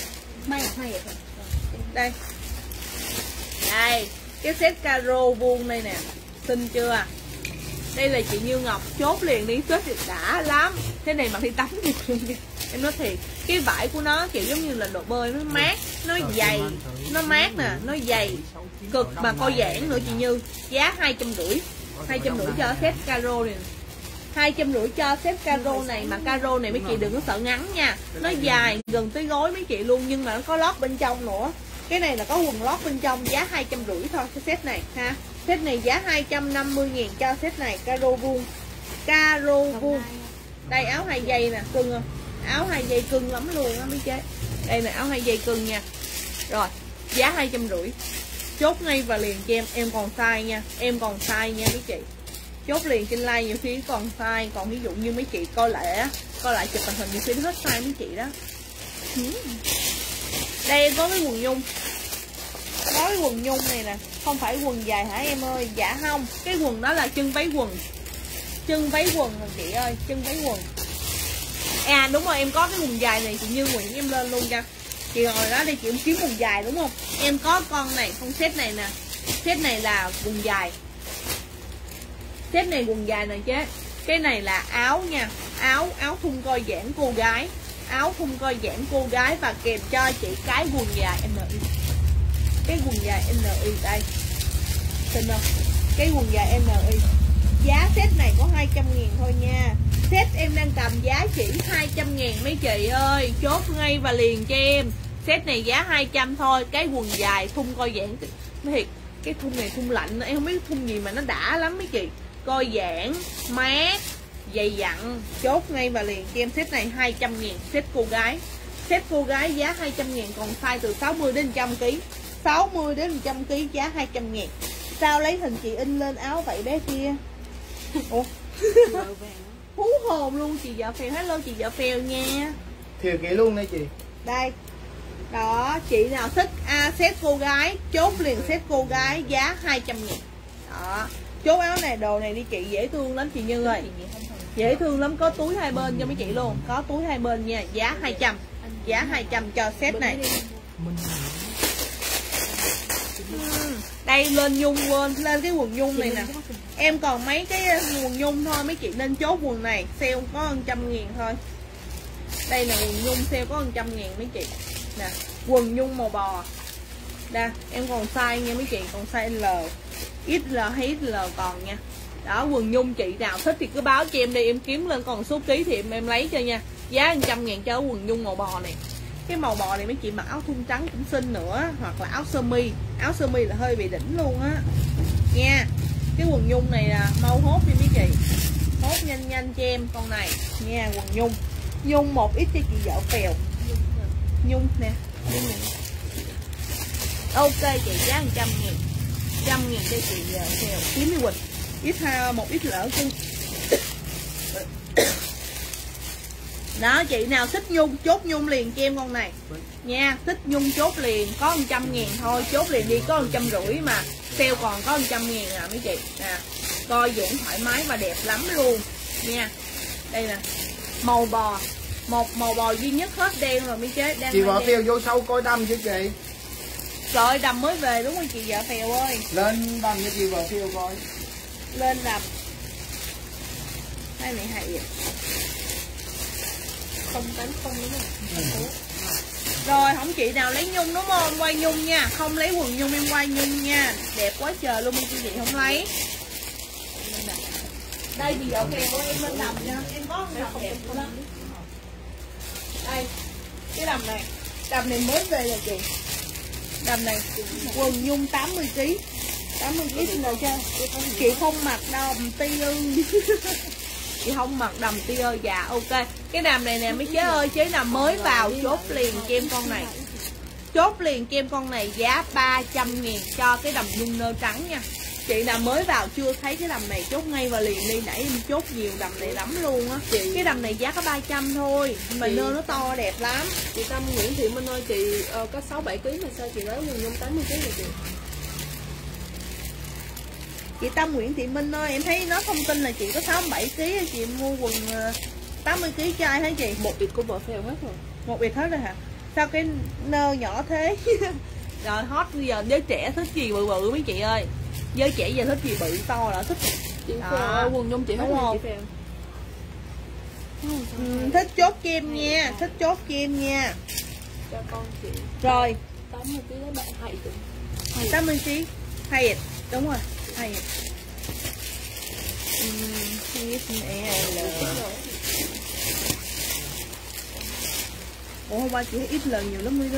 A: Đây. Đây. Cái set caro vuông đây nè. Xinh chưa? Đây là chị Như Ngọc. Chốt liền đi. Set thì đã lắm. Thế này mặc đi tắm đi. Em nói thiệt. Cái vải của nó kiểu giống như là đồ bơi. Nó mát. Nó dày. Nó mát nè. Nó dày. Cực mà coi giãn nữa chị Như. Giá 250. 250 cho set caro này. 250 cho set caro này. Mà caro này mấy chị đừng có sợ ngắn nha. Nó dài gần tới gối mấy chị luôn. Nhưng mà nó có lót bên trong nữa. Cái này là có quần lót bên trong. Giá 250 thôi cái set này ha. Set này giá 250.000 cho set này. Caro vuông. Caro vuông. Đây áo 2 dây nè. Cưng không? Áo 2 dây cưng lắm luôn á mấy chế. Đây là áo 2 dây cưng nha. Rồi giá 250. Chốt ngay và liền cho em. Em còn size nha. Em còn size nha mấy chị. Chốt liền trên like nhiều khi còn size. Còn ví dụ như mấy chị coi lại á, coi lại chụp màn hình nhiều khi nó hết size mấy chị đó. Đây em có cái quần nhung. Có cái quần nhung này nè. Không phải quần dài hả em ơi? Dạ không. Cái quần đó là chân váy quần. Chân váy quần rồi chị ơi. Chân váy quần. À đúng rồi em có cái quần dài này. Chị Như Nguyễn em lên luôn cho. Chị ngồi đó đi chị em kiếm quần dài đúng không? Em có con này. Con set này nè. Set này là quần dài. Set này quần dài nè chứ. Cái này là áo nha. Áo thun coi giãn cô gái. Áo thun coi giãn cô gái. Và kèm cho chị cái quần dài em cái quần dài NI đây, xin không, cái quần dài NI. Giá set này có 200.000 thôi nha. Set em đang cầm giá chỉ 200.000 mấy chị ơi, chốt ngay và liền cho em. Set này giá 200 thôi. Cái quần dài thun coi giãn thiệt, cái thun này thun lạnh, em không biết thun gì mà nó đã lắm mấy chị. Coi giãn, mát, dày dặn, chốt ngay và liền cho em. Set này 200.000, set cô gái. Set cô gái giá 200.000, còn size từ 60 đến 100kg. 60 đến 100kg giá 200.000. Sao lấy hình chị in lên áo vậy bé kia? Ủa? Hú hồn luôn chị vợ phèo. Hello chị vợ phèo nha.
B: Thiệt kỹ luôn đây chị.
A: Đây. Đó, chị nào thích set cô gái, chốt liền set cô gái giá 200.000. Đó. Chốt áo này, đồ này đi chị, dễ thương lắm chị Như ơi. Dễ thương lắm, có túi hai bên cho mấy chị luôn. Có túi hai bên nha, giá 200. Giá 200 cho set này. Đây lên nhung, lên cái quần nhung này nè. Em còn mấy cái quần nhung thôi, mấy chị nên chốt quần này, sale có 100.000 thôi. Đây là quần nhung sale có 100.000 mấy chị. Nè, quần nhung màu bò. Đây, em còn size nha mấy chị, còn size L, XL hay XL còn nha. Đó, quần nhung chị nào thích thì cứ báo cho em đi, em kiếm lên còn số ký thì em lấy cho nha. Giá 100.000 cho quần nhung màu bò này. Cái màu bò này mấy chị mặc áo thun trắng cũng xinh nữa, hoặc là áo sơ mi. Áo sơ mi là hơi bị đỉnh luôn á nha. Cái quần nhung này là mau hốt đi mấy chị, hốt nhanh nhanh cho em con này nha. Quần nhung, nhung 1X cho chị vợ phèo. Nhung nè, nhung nè. Ok chị, giá 100.000. 100.000 cho chị vợ phèo. Kiếm đi Quỳnh, một ít lỡ cưng. Đó, chị nào thích nhung chốt nhung liền cho em con này nha. Thích nhung chốt liền, có 100.000 thôi, chốt liền đi, có 150 mà sale còn có 100.000 à mấy chị. Coi dưỡng thoải mái và đẹp lắm luôn nha. Đây nè, màu bò, một màu bò duy nhất hết đen rồi mấy chế.
B: Chị vợ phèo vô sâu coi đâm chứ chị.
A: Rồi đầm mới về đúng không chị vợ phèo ơi?
B: Lên đâm cho chị vợ phèo coi.
A: Lên đầm. Đây này hay vậy.
C: 080 đúng không?
A: Rồi không chị nào lấy nhung đúng không? Quay nhung nha, không lấy quần nhung em quay nhung nha. Đẹp quá trời luôn chị không lấy. Đây chị vợ phèo em lên đầm nha. Em có một đầm đẹp lắm. Đây, cái đầm này mới về rồi chị. Đầm này quần nhung 80kg. 80kg rồi chưa? Chị không mặc đầm ti ưng. Chị không mặc đầm ti ơi. Dạ ok. Cái đầm này nè mấy chế ơi, chế nào mới vào chốt liền cho em con này. Chốt liền cho em con này giá 300.000 cho cái đầm nhung nơ trắng nha. Chị nào mới vào chưa thấy cái đầm này chốt ngay và liền đi, nãy em chốt nhiều đầm này lắm luôn á. Cái đầm này giá có 300 thôi, mà nơ nó to đẹp lắm.
C: Chị Tâm Nguyễn Thị Minh ơi, chị có 6-7kg mà sao chị lấy quần nhung 80kg rồi chị?
A: Chị Tâm Nguyễn Thị Minh ơi, em thấy nó thông tin là chị có 6-7kg, chị mua quần 80kg cho ai hả chị?
C: Một bịch của vợ phèo hết rồi.
A: Một bịch hết rồi hả? Sao cái nơ nhỏ thế? Rồi hot bây giờ giới trẻ thích gì bự bự mấy chị ơi. Giới trẻ giờ thích gì bự to là thích.
C: Chị phèo quần nhung chị hết rồi chị phèo.
A: Thích chốt cho em nha, thích chốt cho em nha.
C: Cho con chị.
A: Rồi
C: 80kg lấy bạn
A: 80kg hay đúng rồi, hay. Ủa hôm qua chị thấy ít lần nhiều lắm đi đó.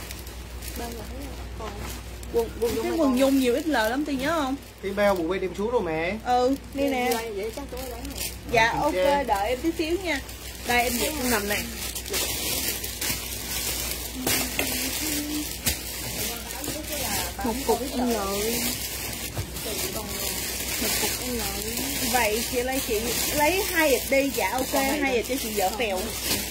A: Cái quần nhung nhiều ít lời lắm, Ti nhớ không?
B: Cái beo bụng quay đem xuống rồi mẹ.
A: Ừ, đây nè. Dạ ok, đợi em tí xíu nha. Đây em dẹp con nằm này.
C: Một cục em lợi. Một cục em lợi.
A: Vậy chị lấy 2 ít đi. Dạ ok, 2 ít cho chị vợ phèo.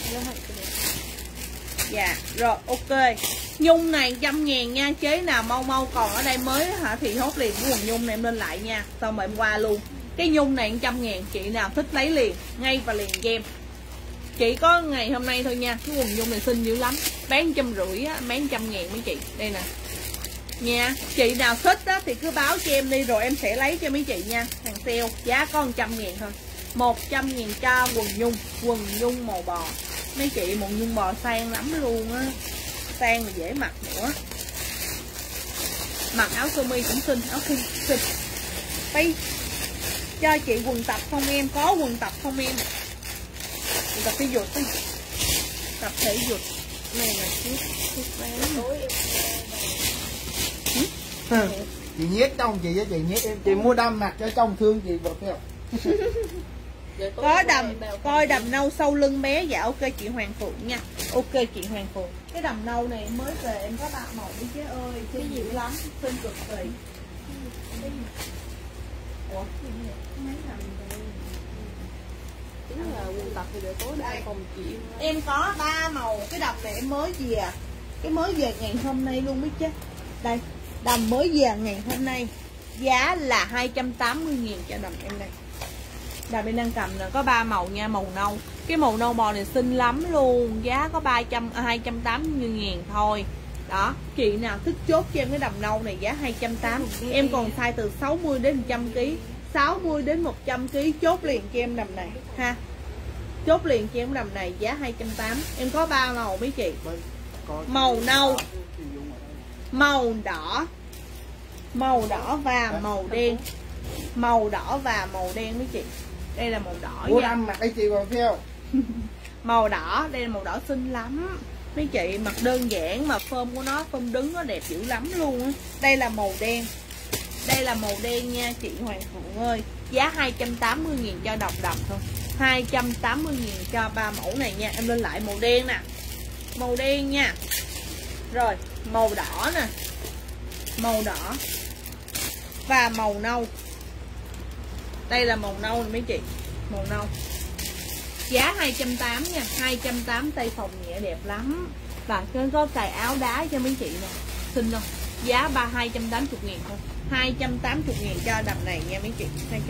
A: Dạ, rồi ok. Nhung này 100.000 nha, chế nào mau còn ở đây mới hả thì hốt liền cái quần nhung này em lên lại nha. Xong rồi em qua luôn. Cái nhung này 100.000, chị nào thích lấy liền, ngay và liền cho em. Chỉ có ngày hôm nay thôi nha, cái quần nhung này xinh dữ lắm. Bán 150 á, bán 100.000 mấy chị. Đây nè. Nha, chị nào thích á thì cứ báo cho em đi rồi em sẽ lấy cho mấy chị nha. Hàng sale giá có 100.000 thôi. 100.000 cho quần nhung màu bò. Mấy chị quần nhung bò sang lắm luôn á. Sang mà dễ mặc nữa. Mặc áo sơ mi cũng xinh, áo xinh xinh. Đây cho chị quần tập không em? Có quần tập không em? Quần tập thể dục đi, tập thể dục này là chiếc váy.
B: Chị nhét trong chị với chị nhét em, chị mua đâm mặc cho chồng thương chị bật theo.
A: Có đầm, coi đầm nâu sau lưng bé. Dạ ok chị Hoàng Phượng nha. Ok chị Hoàng Phượng. Cái đầm nâu này mới về em có 3 màu đi chứ ơi. Cái gì lắm, xinh cực kỳ. Ủa, mấy đầm đây.
C: Chính là quần tập thì để tối đây phòng chị.
A: Em có 3 màu. Cái đầm này em mới về. Cái mới về ngày hôm nay luôn biết chứ. Đây, đầm mới về ngày hôm nay. Giá là 280.000 cho đầm em đây. Đầm em đang cầm nè, có 3 màu nha, màu nâu. Cái màu nâu bò này xinh lắm luôn. Giá có 280.000 thôi. Đó, chị nào thích chốt cho em cái đầm nâu này giá 280. Em còn size từ 60 đến 100 kg. 60 đến 100 kg chốt liền cho em đầm này ha. Chốt liền cho em đầm này giá 280. Em có 3 màu mấy chị. Màu nâu, màu đỏ, màu đỏ và màu đen. Màu đỏ và màu đen mấy chị. Đây là màu đỏ
B: mua
A: nha.
B: đâm mặc cái chị vào theo.
A: Màu đỏ, đây là màu đỏ xinh lắm. Mấy chị mặc đơn giản mà phơm của nó, phơm đứng nó đẹp dữ lắm luôn á. Đây là màu đen. Đây là màu đen nha chị Hoàng Phượng ơi. Giá 280.000 cho độc đầm thôi. 280.000 cho 3 mẫu này nha. Em lên lại màu đen nè. Màu đen nha. Rồi, màu đỏ nè. Màu đỏ và màu nâu. Đây là màu nâu nè mấy chị. Màu nâu. Giá 280 nha. 280 tay phòng nhẹ đẹp lắm. Và có cài áo đá cho mấy chị nè. Xinh không? Giá 280.000 thôi. 280.000 cho đầm này nha mấy chị.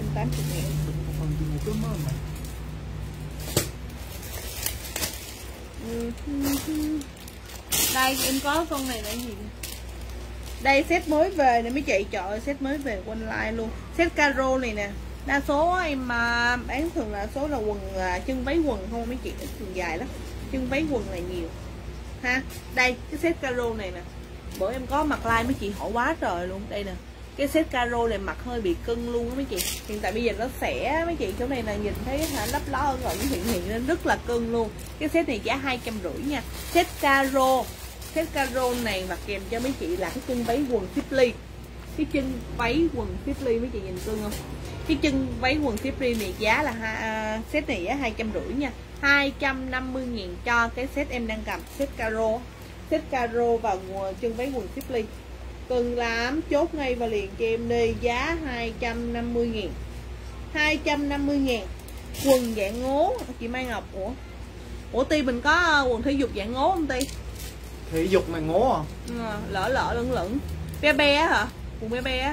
A: 280.000. Đây em có con này là gì? Đây set mới về nè mấy chị. Trời ơi set mới về quên like luôn. Set caro này nè. Đa số em bán thường là số là quần chân váy quần không mấy chị, ít quần dài lắm. Chân váy quần là nhiều ha. Đây cái set caro này nè. Bữa em có mặc like mấy chị hỏi quá trời luôn. Đây nè. Cái set caro này mặc hơi bị cưng luôn á mấy chị. Hiện tại bây giờ nó xẻ mấy chị, chỗ này là nhìn thấy lấp ló ở rồi hiện nên rất là cưng luôn. Cái set này giá 250 nha. Set caro này mặc kèm cho mấy chị là cái chân váy quần xếp ly. Cái chân váy quần xếp ly mấy chị nhìn cưng không? Cái chân váy quần xếp ly này giá là set này giá 250 nha. 250.000 cho cái set em đang cầm, set caro. Set caro và chân váy quần xếp ly. Cưng lắm, chốt ngay và liền cho em đi, giá 250.000. 250.000. Quần dạng ngố, chị Mai Ngọc. Ủa Ti mình có quần thể dục dạng ngố không Ti?
B: Thể dục mà ngố à?
A: Lỡ lửng. Be be hả? Quần be be á.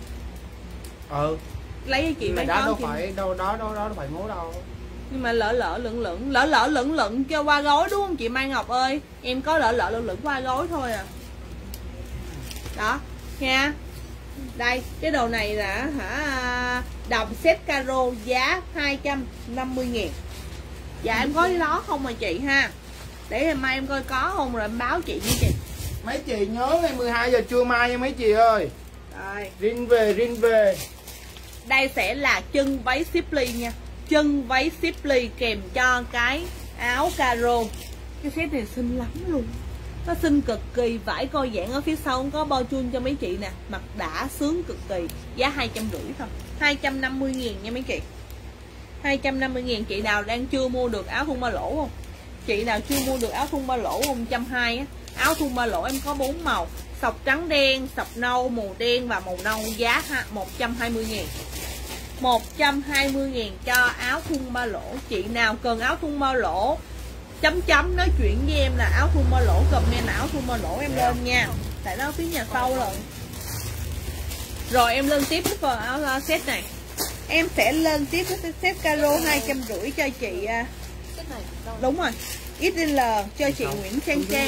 A: Lấy cho chị mấy con.
B: Đâu phải đâu phải ngố đâu.
A: Nhưng mà lỡ lửng cho qua gối đúng không chị Mai Ngọc ơi? Em có lỡ lửng qua gối thôi à. Đó nha. Đây cái đồ này là đầm set caro giá 250.000. Dạ em có cái đó không mà chị ha. Để hôm mai em coi có không rồi em báo chị nha chị.
B: Mấy chị nhớ ngày 12 giờ trưa mai nha mấy chị ơi.
A: Rồi.
B: Rin về.
A: Đây sẽ là chân váy xếp ly nha. Chân váy xếp ly kèm cho cái áo caro. Cái set này xinh lắm luôn. Nó xinh cực kỳ, vải coi giãn ở phía sau có bao chun cho mấy chị nè. Mặc đã sướng cực kỳ. Giá 250 thôi. 250.000 nha mấy chị. 250.000. Chị nào đang chưa mua được áo thun ba lỗ không? Chị nào chưa mua được áo thun ba lỗ 120 á. Áo thun ba lỗ em có 4 màu. Sọc trắng đen, sọc nâu, màu đen và màu nâu. Giá 120.000. 120.000 cho áo thun ba lỗ. Chị nào cần áo thun ba lỗ chấm nói chuyện với em là áo thun ba lỗ, comment là áo thun ba lỗ em lên nha. Tại đó phía nhà sau rồi. Rồi em lên tiếp với áo set này. Em sẽ lên tiếp với set caro 250 cho chị. Đúng rồi. XL cho chị Nguyễn Trang Trang.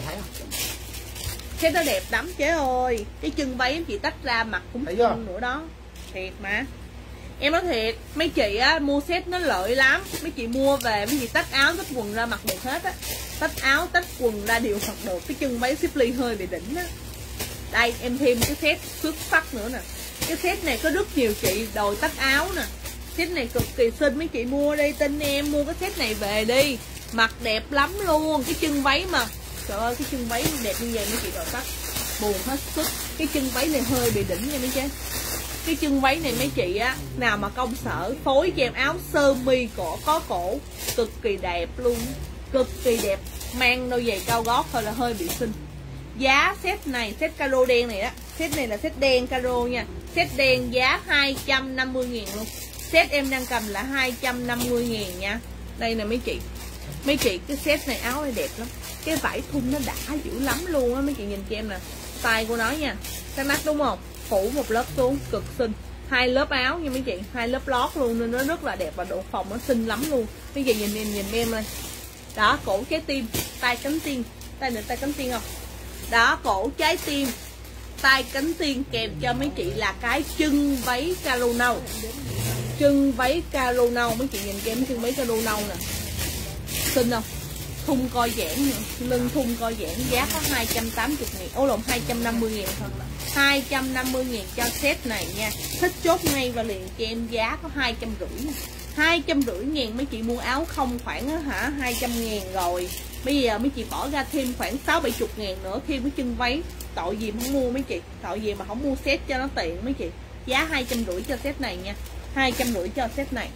A: Set nó đẹp lắm chế ơi. Cái chân váy em chị tách ra mặc cũng cưng nữa đó. Thiệt mà. Em nói thiệt, mấy chị á mua set nó lợi lắm. Mấy chị mua về mấy chị tách áo tách quần ra mặc được hết á. Tách áo tách quần ra đều mặc được. Cái chân váy xếp ly hơi bị đỉnh á. Đây em thêm cái set xuất sắc nữa nè. Cái set này có rất nhiều chị đòi tách áo nè. Set này cực kỳ xinh, mấy chị mua đi, tin em, mua cái set này về đi. Mặc đẹp lắm luôn. Cái chân váy mà, trời ơi, cái chân váy đẹp như vậy mấy chị đòi tách buồn hết sức. Cái chân váy này hơi bị đỉnh nha mấy chị. Cái chân váy này mấy chị á, nào mà công sở phối cho em áo sơ mi có cổ cực kỳ đẹp luôn, cực kỳ đẹp. Mang đôi giày cao gót thôi là hơi bị xinh. Giá set này, set caro đen này đó, set này là set đen caro nha. Set đen giá 250.000 luôn. Set em đang cầm là 250.000 nha. Đây nè mấy chị. Mấy chị cái set này áo này đẹp lắm. Cái vải thun nó đã dữ lắm luôn á, mấy chị nhìn cho em nè. Tay của nó nha. Cái mắt đúng không? Phủ một lớp xuống cực xinh. 2 lớp áo nha mấy chị, 2 lớp lót luôn nên nó rất là đẹp và độ phồng nó xinh lắm luôn. Mấy chị nhìn em đây. Đó, cổ trái tim, tay cánh tiên. Tay này tay cánh tiên không? Đó, cổ trái tim, tay cánh tiên kèm cho mấy chị là cái chân váy caro nâu. Chân váy caro nâu, mấy chị nhìn cho em chân váy caro nâu nè. Xinh không? Thun co giãn nữa, lưng thun co giãn, giá có 280.000, ô lộn 250.000 thôi. 250.000 cho set này nha. Thích chốt ngay và liền cho em, giá có 250. 250.000 mấy chị mua áo không khoảng hả 200.000 rồi. Bây giờ mấy chị bỏ ra thêm khoảng 60-70.000 nữa thêm cái chân váy. Tội gì mà không mua mấy chị, tội gì mà không mua set cho nó tiện mấy chị. Giá 250 cho set này nha. 250 cho set này.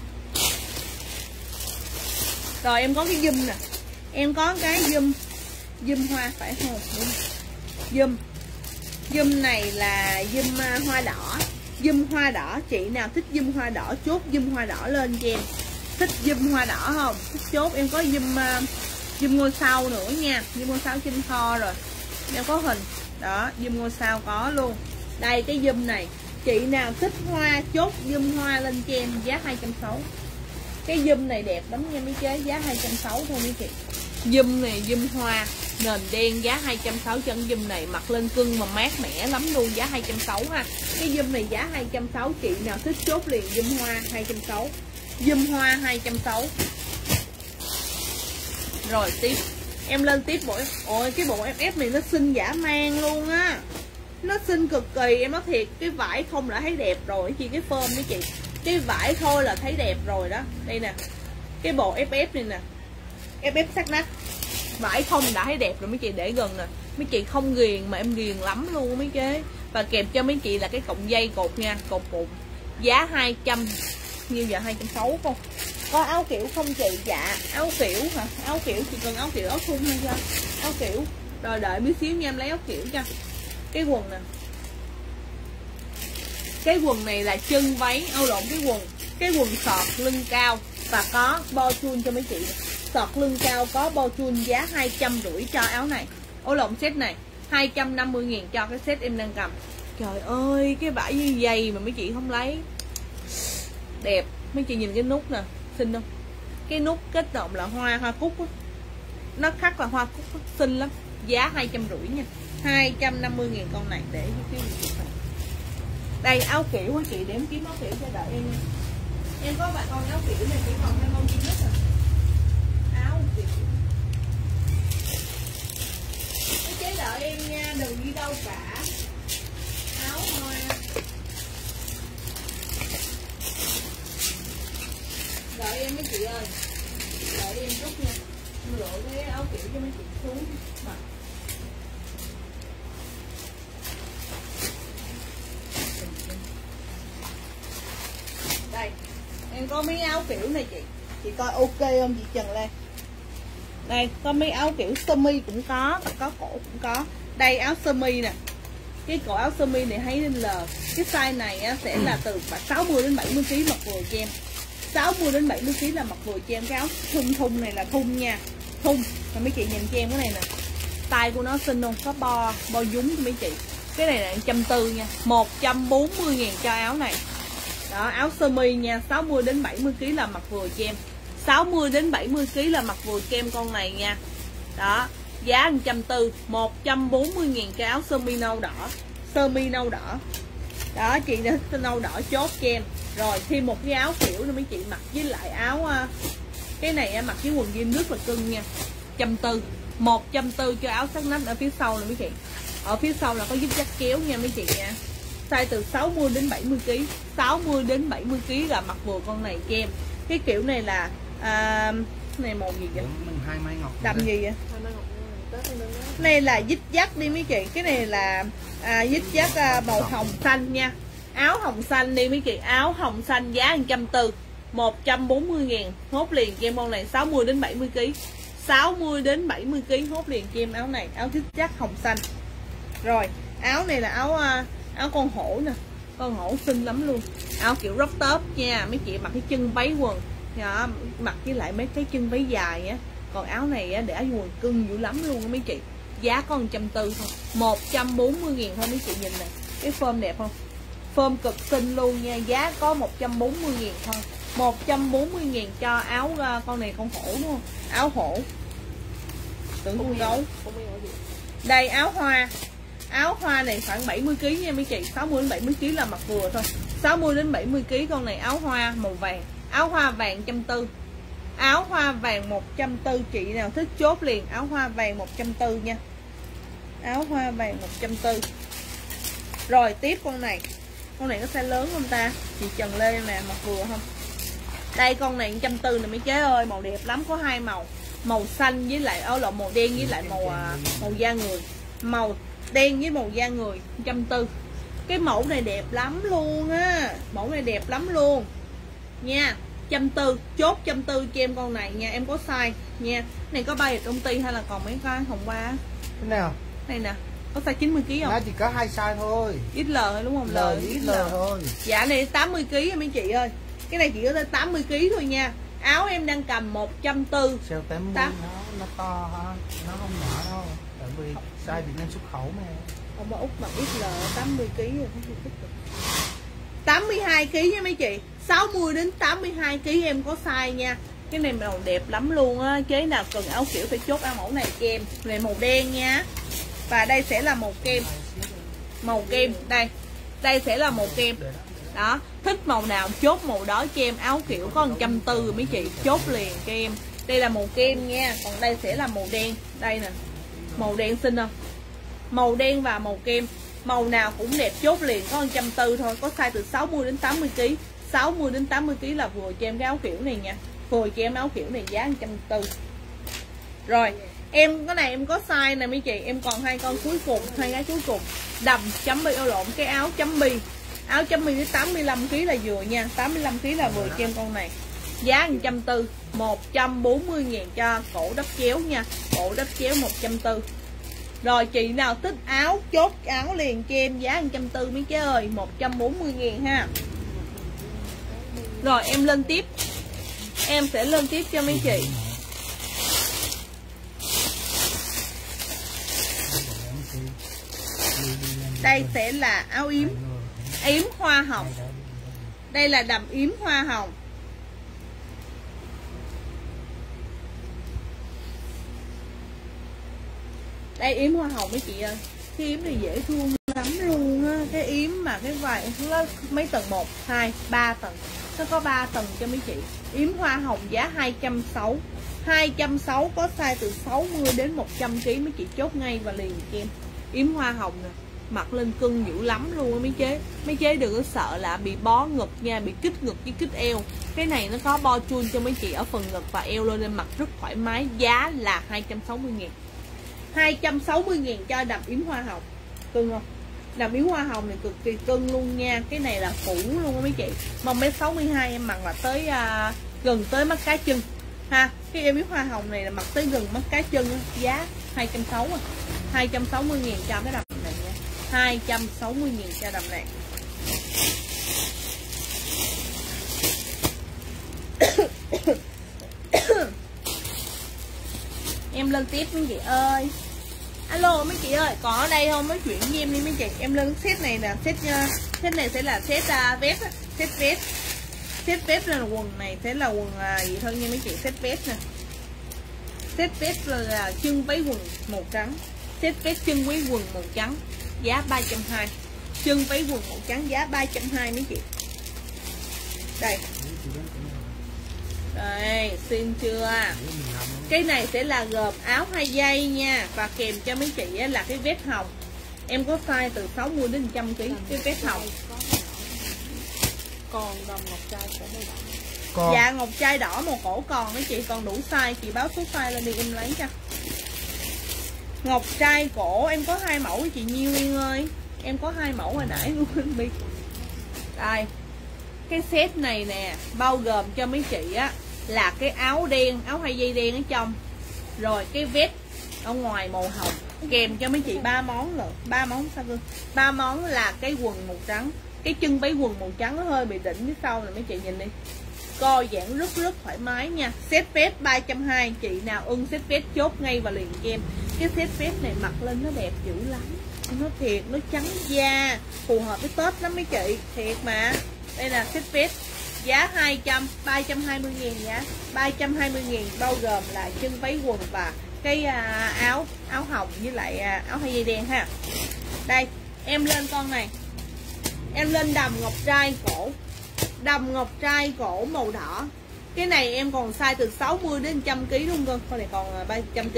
A: Rồi em có cái zoom nè. Em có cái zoom hoa phải không? Zoom này là zoom hoa đỏ. Zoom hoa đỏ, chị nào thích zoom hoa đỏ chốt zoom hoa đỏ lên cho em. Thích zoom hoa đỏ không? Thích chốt em có zoom ngôi sao nữa nha. Zoom ngôi sao trên kho rồi. Em có hình. Đó, zoom ngôi sao có luôn. Đây cái zoom này, chị nào thích hoa chốt zoom hoa lên cho em, giá 260. Cái zoom này đẹp lắm nha mấy chế, giá 260 thôi mấy chị. Zoom này zoom hoa nền đen, giá 260 chân zoom này, mặc lên cưng mà mát mẻ lắm luôn, giá 260 ha. Cái zoom này giá 260, chị nào thích chốt liền zoom hoa 260. Zoom hoa 260. Rồi tiếp em lên tiếp bộ. Ôi cái bộ FF này nó xinh dã man luôn á. Nó xinh cực kỳ, em nói thiệt, cái vải không đã thấy đẹp rồi, chỉ cái form đấy chị. Cái vải thôi là thấy đẹp rồi đó. Đây nè. Cái bộ FF này nè. FF sắc nách. Vải không đã thấy đẹp rồi mấy chị, để gần nè. Mấy chị không ghiền mà em ghiền lắm luôn mấy chế. Và kèm cho mấy chị là cái cọng dây cột nha, cột bụng. Giá 200. Nhiêu giờ 260 không? Có áo kiểu không chị? Dạ, áo kiểu hả? Áo kiểu chị cần áo kiểu áo thun hay sao? Áo kiểu. Rồi đợi một xíu nha, em lấy áo kiểu cho. Cái quần nè. Cái quần này là chân váy, lộn cái quần sọt lưng cao và có bo chun cho mấy chị. Sọt lưng cao có bo chun, giá 250 cho áo này. Lộn set này 250.000 cho cái set em đang cầm. Trời ơi, cái vải như vậy mà mấy chị không lấy. Đẹp, mấy chị nhìn cái nút nè, xinh không? Cái nút kết động là hoa cúc á. Nó khắc là hoa cúc á, xinh lắm. Giá 250 nha. 250.000 con này để cái đây áo kiểu hả chị, để em kiếm áo kiểu cho đợi em nha. Em có vài con áo kiểu này chỉ còn 2 con duy nhất à. Áo kiểu cái chế đợi em nha, đừng đi đâu cả. Áo hoa đợi em mấy chị ơi, đợi em chút nha. Em lựa cái áo kiểu cho mấy chị xuống mặc. Đây, em có mấy áo kiểu này chị coi ok không chị Trần Lan? Đây, có mấy áo kiểu sơ mi cũng có, và có cổ cũng có. Đây áo sơ mi nè. Cái cổ áo sơ mi này thấy lên L. Cái size này á, sẽ là từ 60 đến 70 kg mặc vừa cho em. 60 đến 70 kg là mặc vừa cho em. Cái áo thun này là thun nha. Thun, và mấy chị nhìn cho em cái này nè. Tay của nó xinh không? Có bo dúng cho mấy chị. Cái này là 140 nha. 140.000 cho áo này. Đó, áo sơ mi nha, 60 đến 70 kg là mặc vừa cho em. 60 đến 70 kg là mặc vừa cho em con này nha. Đó, giá 140, 140.000 cái áo sơ mi nâu đỏ. Sơ mi nâu đỏ. Đó, chị đã nâu đỏ chốt cho em. Rồi thêm một cái áo kiểu nữa mấy chị mặc với lại áo cái này mặc với quần jean rất là cưng nha. 140, 140 cho áo sắc nách ở phía sau nè mấy chị. Ở phía sau là có giúp dắt kéo nha mấy chị nha. Size từ 60 đến 70 kg. 60 đến 70 kg là mặc vừa con này cho em. Cái kiểu này là này màu gì vậy? Đậm gì vậy? Này là dít dắt đi mấy chị. Cái này là dít dắt màu hồng xanh nha. Áo hồng xanh đi mấy chị. Áo hồng xanh giá 140, 140.000. Hốt liền cho em con này 60 đến 70 kg. 60 đến 70 kg hốt liền cho em áo này. Áo dít dắt hồng xanh. Rồi áo này là áo con hổ nè. Con hổ xinh lắm luôn. Áo kiểu crop top nha. Mấy chị mặc cái chân váy quần đó, mặc với lại mấy cái chân váy dài á. Còn áo này á, để quần cưng dữ lắm luôn á mấy chị. Giá có 140 thôi, 140.000 thôi mấy chị. Nhìn nè, cái form đẹp không? Form cực xinh luôn nha. Giá có 140.000 thôi. 140.000 cho áo con này con hổ đúng không? Áo hổ. Tưởng con gấu. Đây áo hoa. Áo hoa này khoảng 70 kg nha mấy chị. 60 đến 70 kg là mặc vừa thôi. 60 đến 70 kg con này áo hoa màu vàng. Áo hoa vàng 140. Áo hoa vàng 140. Chị nào thích chốt liền áo hoa vàng 140 nha. Áo hoa vàng 140. Rồi tiếp con này. Con này có size lớn không ta? Chị Trần Lê nè, mặc vừa không? Đây con này 140 nè mấy chế ơi, màu đẹp lắm, có hai màu. Màu xanh với lại màu đen với lại màu da người. Màu đen với màu da người 140. Cái mẫu này đẹp lắm luôn á. Mẫu này đẹp lắm luôn nha. 140, chốt 140 cho em con này nha. Em có size nha. Này có bay ở công ty hay là còn mấy cái hồng qua?
B: Cái nào?
A: Này nè, có size 90 kg không?
B: Nó chỉ có 2 size thôi.
A: XL thôi đúng không?
B: XL thôi.
A: Dạ này 80 kg mấy chị ơi. Cái này chỉ có tới 80 kg thôi nha. Áo em đang cầm 140.
B: Sale 80 nó to ha, nó không nhỏ đâu. Tại vì size Việt Nam xuất khẩu mà.
A: Ông bà Úc mặc XL 80 kg rồi không thích được. 82 kg nha mấy chị. 60 đến 82 kg em có size nha. Cái này màu đẹp lắm luôn á. Chế nào cần áo kiểu phải chốt áo mẫu này cho em. Này màu đen nha. Và đây sẽ là màu kem. Màu kem đây. Đây sẽ là màu kem. Đó, thích màu nào chốt màu đó cho em. Áo kiểu có 140 mấy chị, chốt liền cho em. Đây là màu kem nha. Còn đây sẽ là màu đen. Đây nè. Màu đen xinh không? Màu đen và màu kem. Màu nào cũng đẹp, chốt liền có 140 thôi. Có size từ 60 đến 80 kg. 60 đến 80 kg là vừa cho em cái áo kiểu này nha. Vừa cho em áo kiểu này giá 140. Rồi, em cái này em có size nè mấy chị. Em còn hai con cuối cùng, hai cái cuối cùng. Đầm chấm bi, lộn cái áo chấm bi. Áo chấm bi đến 85 kg là vừa nha. 85 kg là vừa cho em con này. Giá 140, 140.000 cho cổ đắp chéo nha. Cổ đắp chéo 140. Rồi chị nào thích áo chốt áo liền cho em giá 140 mấy cái ơi, 140.000 ha. Rồi em lên tiếp. Em sẽ lên tiếp cho mấy chị. Đây sẽ là áo yếm. Yếm hoa hồng. Đây là đầm yếm hoa hồng. Đây yếm hoa hồng mấy chị ơi. Cái yếm này dễ thương lắm luôn á. Cái yếm mà cái vải nó mấy tầng, 1, 2, 3 tầng. Nó có 3 tầng cho mấy chị. Yếm hoa hồng giá 260. 260 có size từ 60 đến 100 kg mấy chị chốt ngay và liền cho em. Yếm hoa hồng nè. Mặc lên cưng dữ lắm luôn á mấy chế. Mấy chế đừng có sợ là bị bó ngực nha, bị kích ngực với kích eo. Cái này nó có bo chun cho mấy chị ở phần ngực và eo luôn nên mặc rất thoải mái. Giá là 260.000. 260.000 cho đầm yếm hoa hồng. Cưng không? Đầm yếm hoa hồng này cực kỳ cưng luôn nha. Cái này là phủ luôn á mấy chị. Mong bé 62 em mặc là tới gần tới mắt cá chân ha. Cái em yếm hoa hồng này là mặc tới gần mắt cá chân. Giá 260. 260.000 cho cái đầm này nha. 260.000 cho đầm này. Em lên tiếp mấy chị ơi. Alo mấy chị ơi, có ở đây không? Nói chuyện với em đi mấy chị. Em lên set này nè, set này sẽ là set vest, set vest. Set vest là quần này sẽ là quần gì thôi nha mấy chị, set vest nè. Set vest là chân váy quần màu trắng. Set vest chân váy quần màu trắng, giá 320. Chân váy quần màu trắng giá 320 mấy chị. Đây. Đây, xin chưa? Cái này sẽ là gồm áo 2 dây nha. Và kèm cho mấy chị là cái vest hồng. Em có size từ 60 đến 100 kg cái vest hồng.
C: Còn đầm ngọc trai của màu đỏ.
B: Còn
A: Dạ ngọc trai đỏ màu cổ còn mấy chị, còn đủ size chị báo số size lên đi em lấy cho. Ngọc trai cổ em có 2 mẫu chị Nhiêu Nguyên ơi. Em có 2 mẫu hồi nãy luôn anh Bi. Đây. Cái set này nè, bao gồm cho mấy chị á là cái áo đen, áo hai dây đen ở trong. Rồi cái vest ở ngoài màu hồng, kèm cho mấy chị 3 món nữa, 3 món sao cơ? 3 món là cái quần màu trắng, cái chân váy quần màu trắng nó hơi bị đỉnh phía sau là mấy chị nhìn đi. Co giãn rất thoải mái nha. Set vest 320, chị nào ưng set vest chốt ngay và liền cho em. Cái set vest này mặc lên nó đẹp dữ lắm. Nó thiệt, nó trắng da, phù hợp với Tết lắm mấy chị, thiệt mà. Đây là set vest giá 320 ngàn giá 320 ngàn, bao gồm là chân váy quần và cái áo hồng với lại áo hai dây đen ha. Đây em lên con này, em lên đầm ngọc trai cổ, đầm ngọc trai cổ màu đỏ. Cái này em còn size từ 60 đến 100 kg luôn cơ. Con này còn 300 kg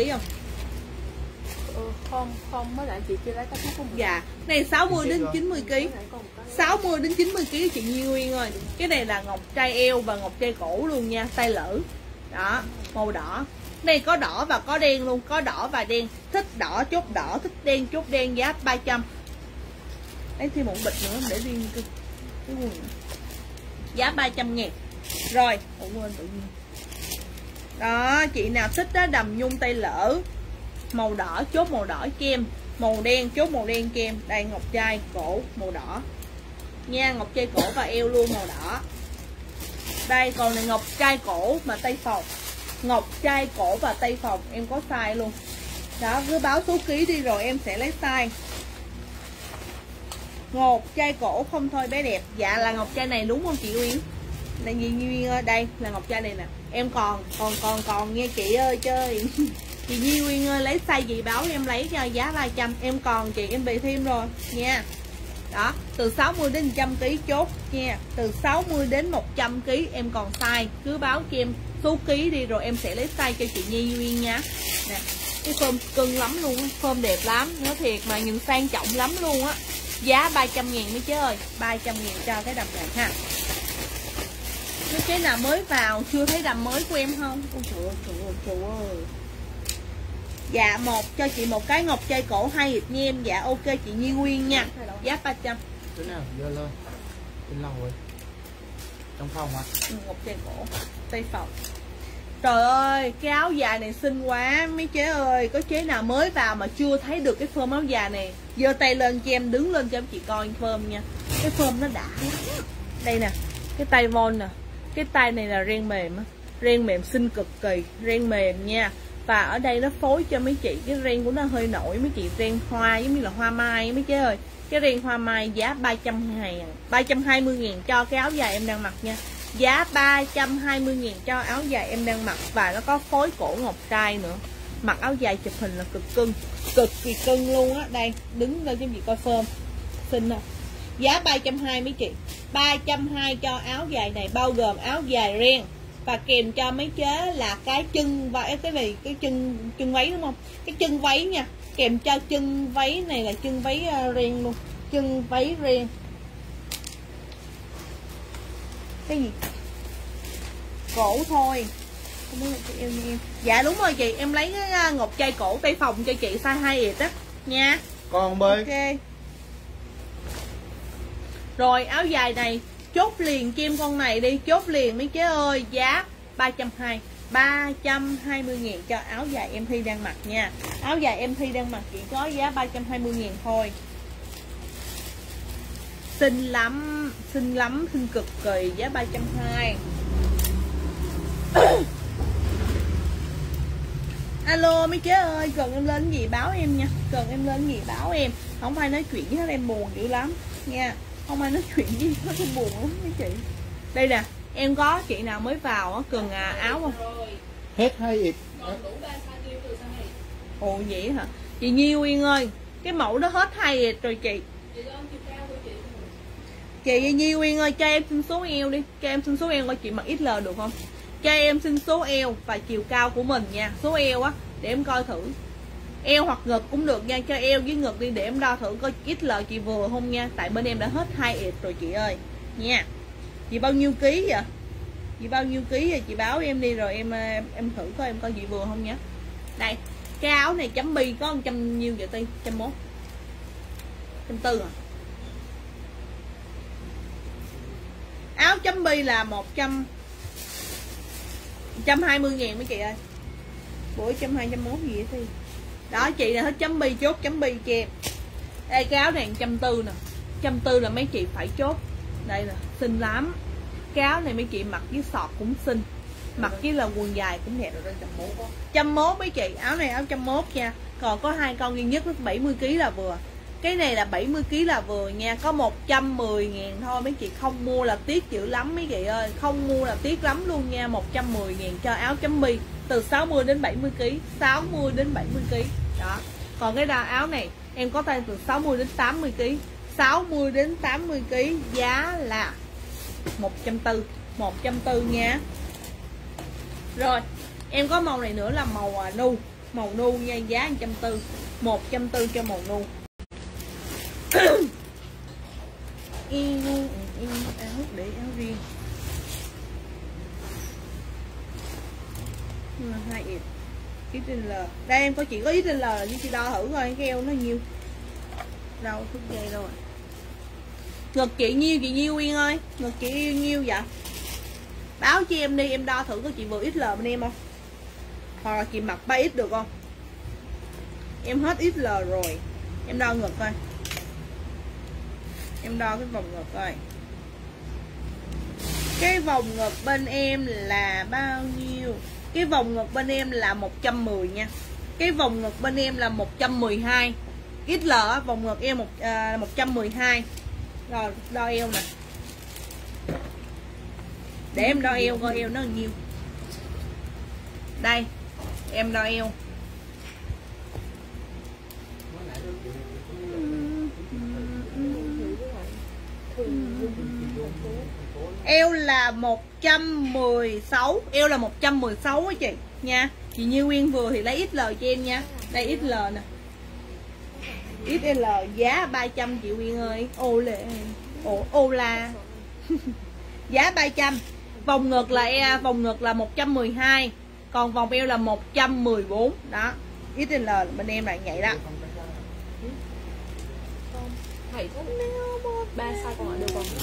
A: không?
C: Không mới lại chị chưa lấy cách không.
A: Dạ, này 60 đến 90 kg. 60 đến 90 kg chị Nhi Nguyên ơi. Cái này là ngọc trai eo và ngọc trai cổ luôn nha, tay lỡ. Đó, màu đỏ. Đây có đỏ và có đen luôn, có đỏ và đen. Thích đỏ chốt đỏ, thích đen chốt đen, giá 300. Lấy thêm một bịch nữa để riêng cái quần. Giá 300 ngàn. Rồi, quên tự nhiên. Đó, chị nào thích đó, đầm nhung tay lỡ. Màu đỏ chốt màu đỏ kem, màu đen chốt màu đen kem. Đây ngọc trai cổ màu đỏ nha, ngọc trai cổ và eo luôn màu đỏ. Đây còn này ngọc trai cổ mà tay phòng, ngọc trai cổ và tay phòng em có size luôn. Đó, cứ báo số ký đi rồi em sẽ lấy size. Ngọc trai cổ không thôi bé đẹp. Dạ là ngọc trai này đúng không chị Uyên? Đây gì Nguyên ơi, đây là ngọc trai này nè. Em còn nghe chị ơi chơi. Chị Nhi Nguyên ơi, lấy size gì báo em lấy cho giá 300. Em còn chị, em bị thêm rồi nha. Đó, từ 60 đến 100 kg chốt nha. Từ 60 đến 100 kg em còn size. Cứ báo cho em số ký đi rồi em sẽ lấy size cho chị Nhi Nguyên nha. Nè, cái phơm cưng lắm luôn á, phơm đẹp lắm, nó thiệt mà nhìn sang trọng lắm luôn á. Giá 300 ngàn mấy chế ơi, 300 ngàn cho cái đầm này ha. Mấy cái nào mới vào chưa thấy đầm mới của em không? Ôi trời ơi. Dạ cho chị một cái ngọc trai cổ 2 hộp nha em. Dạ ok chị Nhi Nguyên nha. Giá 300.
B: Cái nào dơ lên. Trên lầu rồi. Trong phòng hả?
A: Ngọc trai cổ tay phòng. Trời ơi, cái áo dài này xinh quá mấy chế ơi. Có chế nào mới vào mà chưa thấy được cái phơm áo dài này, giơ tay lên cho em, đứng lên cho em chị coi phơm nha. Cái phơm nó đã lắm. Đây nè, cái tay von nè. Cái tay này là ren mềm á. Ren mềm xinh cực kỳ, ren mềm nha. Và ở đây nó phối cho mấy chị cái ren của nó hơi nổi, mấy chị ren hoa giống như là hoa mai mấy chế ơi. Cái ren hoa mai giá 320 ngàn cho cái áo dài em đang mặc nha. Giá 320 ngàn cho áo dài em đang mặc. Và nó có phối cổ ngọc trai nữa. Mặc áo dài chụp hình là cực cưng, cực kỳ cưng luôn á. Đây, đứng lên cho chị coi phơm. Xinh nè. Giá 320 mấy chị. 320 cho áo dài này, bao gồm áo dài ren và kèm cho mấy chế là cái chân và cái này, cái chân váy đúng không? Cái chân váy nha. Kèm cho chân váy này là chân váy ren luôn. Chân váy ren. Cái gì? Cổ thôi. Không biết chị em. Dạ đúng rồi chị, em lấy cái ngọc trai cổ tay phòng cho chị size 2 ịt á nha.
B: Còn bơi.
A: Ok. Rồi áo dài này chốt liền cho em con này đi, chốt liền mấy chế ơi. Giá 320 ngàn cho áo dài em Thi đang mặc nha. Áo dài em Thi đang mặc chỉ có giá 320 ngàn thôi. Xinh lắm, xinh cực kỳ, giá 320. Alo mấy chế ơi, cần em lên gì báo em nha. Cần em lên gì báo em. Không phải nói chuyện với hết em buồn dữ lắm nha. Không ai nói chuyện với hết em buồn lắm mấy chị. Đây nè, em có chị nào mới vào á cần áo không?
B: Hết 2 ịt.
A: Ồ vậy hả? Chị Nhi Nguyên ơi, cái mẫu đó hết 2 ịt rồi chị. Chị Nhi Nguyên ơi, cho em xin số eo đi. Cho em xin số eo coi chị mặc XL được không? Cho em xin số eo và chiều cao của mình nha. Số eo á, để em coi thử. Eo hoặc ngực cũng được nha, cho eo với ngực đi để em đo thử coi XL chị vừa không nha. Tại bên em đã hết 2X rồi chị ơi nha. Chị bao nhiêu ký vậy? Chị bao nhiêu ký vậy? Chị báo em đi rồi em thử coi em coi chị vừa không nhé. Đây, cái áo này chấm bi có 100 nhiêu vậy Ti? 101, 140 à? Áo chấm bi là 120 ngàn mấy chị ơi. Bữa 120, 101 gì vậy Ti? Đó chị là hết chấm bi, chốt chấm bi cho em. Đây cái áo này 140 nè, 140 là mấy chị phải chốt. Đây nè, xinh lắm. Cái áo này mấy chị mặc với sọt cũng xinh, mặc với là quần dài cũng đẹp. 101 mấy chị, áo này áo 101 nha. Còn có hai con duy nhất 70 kg là vừa. Cái này là 70 kg là vừa nha, có 110 ngàn thôi mấy chị, không mua là tiếc dữ lắm mấy chị ơi, không mua là tiếc lắm luôn nha. 110 ngàn cho áo chấm bi từ 60 đến 70 kg, 60 đến 70 kg đó. Còn cái áo này em có tay từ 60 đến 80 kg, 60 đến 80 kg, giá là 140, 140 nha. Rồi em có màu này nữa là màu nu, màu nu nha, giá 140, 140 cho màu nu. Áo để áo riêng 2X XL. Đây em có chỉ có XL là chị đo thử coi cái eo nó nhiêu. Đâu phút giây rồi. Ngực chị nhiêu, chị Nhiêu Uyên ơi? Ngực chị nhiêu vậy? Báo cho em đi, em đo thử có chị vừa XL bên em không? Hoặc là chị mặc 3X được không? Em hết XL rồi. Em đo ngực coi. Em đo cái vòng ngực coi. Cái vòng ngực bên em là bao nhiêu? Cái vòng ngực bên em là 110 nha. Cái vòng ngực bên em là 112. XL vòng ngực em 112. Rồi đo eo nè. Để em đo eo coi eo nó bao nhiêu. Đây, em đo eo. Eo là 116, eo là 116 á chị nha. Chị Như Nguyên vừa thì lấy XL cho em nha. Đây XL nè. XL giá 300 chị Nguyên ơi. Ô lệ. Ô la. Giá 300. Vòng ngực là 112, còn vòng eo là 114 đó. XL bên em lại vậy đó.
C: Thầy có 3 size còn lại được không?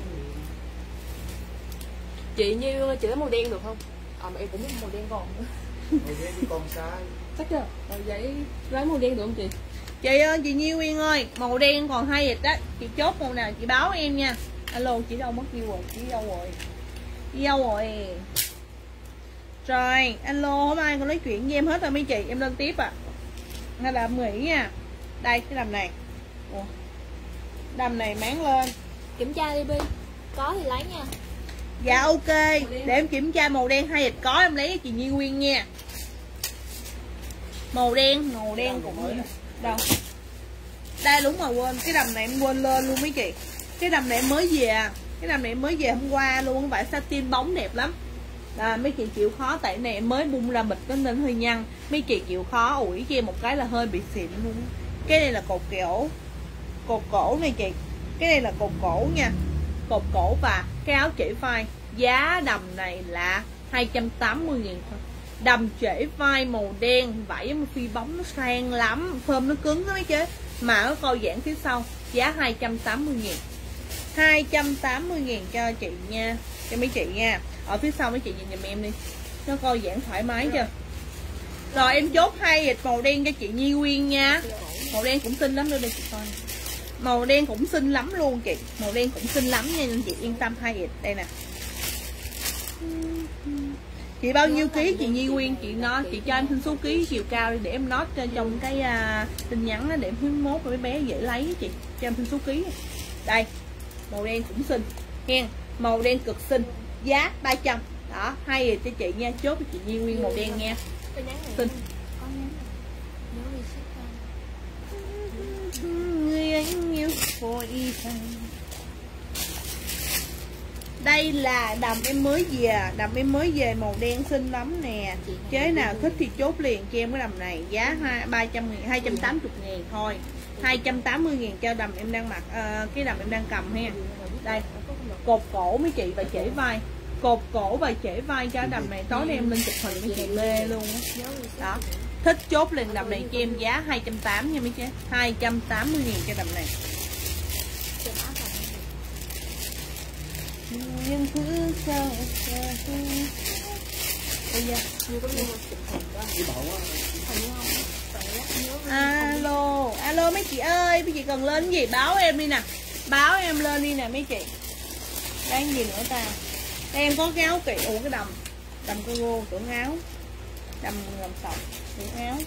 C: Chị Như chị lấy màu đen được không? Mà em cũng biết màu đen còn nữa.
B: Màu đen thì còn sai.
C: Chắc chưa? Rồi vậy lấy màu đen được không chị?
A: Chị ơi, chị Như Nguyên ơi, màu đen còn 2 dịch đó. Chị chốt màu nào chị báo em nha. Alo, chị đâu mất tiêu rồi, chị đâu rồi? Đi đâu rồi? Rồi, alo, hôm ai còn nói chuyện với em hết rồi mấy chị, em lên tiếp à. Hay là em nghỉ nha. Đây, cái đầm này. Ủa, đầm này máng lên.
C: Kiểm tra đi Bi. Có thì lấy nha.
A: Dạ ok, để em kiểm tra màu đen 2 dịch có em lấy cho chị Như Nguyên nha. Màu đen cũng đâu. Đây đúng rồi, quên, cái đầm này em quên lên luôn mấy chị. Cái đầm này em mới về à. Cái đầm này em mới về hôm qua luôn, không phải satin bóng đẹp lắm. Mấy chị chịu khó, tại này em mới bung ra bịch nó nên hơi nhăn. Mấy chị chịu khó ủi cho em một cái là hơi bị xịn luôn. Cái này là cột cổ. Cột cổ này chị. Cái này là cột cổ nha. Cột cổ và cái áo trễ vai. Giá đầm này là 280.000 thôi. Đầm trễ vai màu đen, vải phi bóng nó sang lắm, phơm nó cứng đó mấy chế. Mà nó coi giãn phía sau, giá 280.000. 280.000 cho chị nha, cho mấy chị nha. Ở phía sau mấy chị nhìn giùm em đi, nó coi giãn thoải mái chưa. Rồi em chốt 2 dịch màu đen cho chị Nhi Nguyên nha. Màu đen cũng xinh lắm, đưa đây chị coi. Màu đen cũng xinh lắm luôn chị. Màu đen cũng xinh lắm nha, nên chị yên tâm 2 dịch. Đây nè. Chị bao nhiêu ký chị Nhi Nguyên, chị cho em xin số ký chiều cao đi để em note trên trong cái tin nhắn đó, để em hướng mốt mấy bé dễ lấy chị. Cho em xin số ký. Đây, màu đen cũng xinh hen, màu đen cực xinh, giá 300. Đó, 2 dịch cho chị nha, chốt cho chị Nhi Nguyên màu đen nha. Xinh. Người anh yêu vội vàng. Đây là đầm em mới về, đầm em mới về màu đen xinh lắm nè. Chế nào thích thì chốt liền cho em cái đầm này. Giá 300.000, 280.000 thôi. 280.000 cho đầm em đang mặc, cái đầm em đang cầm ha. Đây, cột cổ mấy chị và trễ vai. Cột cổ và trễ vai cho đầm này. Tối nay em lên chụp hình mấy chị mê luôn á. Đó. Thích chốt liền đầm này cho em giá 280 nha mấy chị. 280.000 cho đầm này. Nhưng cứ sao bây giờ alo mấy chị ơi, mấy chị cần lên cái gì báo em đi nè, báo em lên đi nè mấy chị. Đang gì nữa ta? Đây em có cái áo kỵ, cái đầm cargo tưởng áo, đầm làm sọc tưởng áo.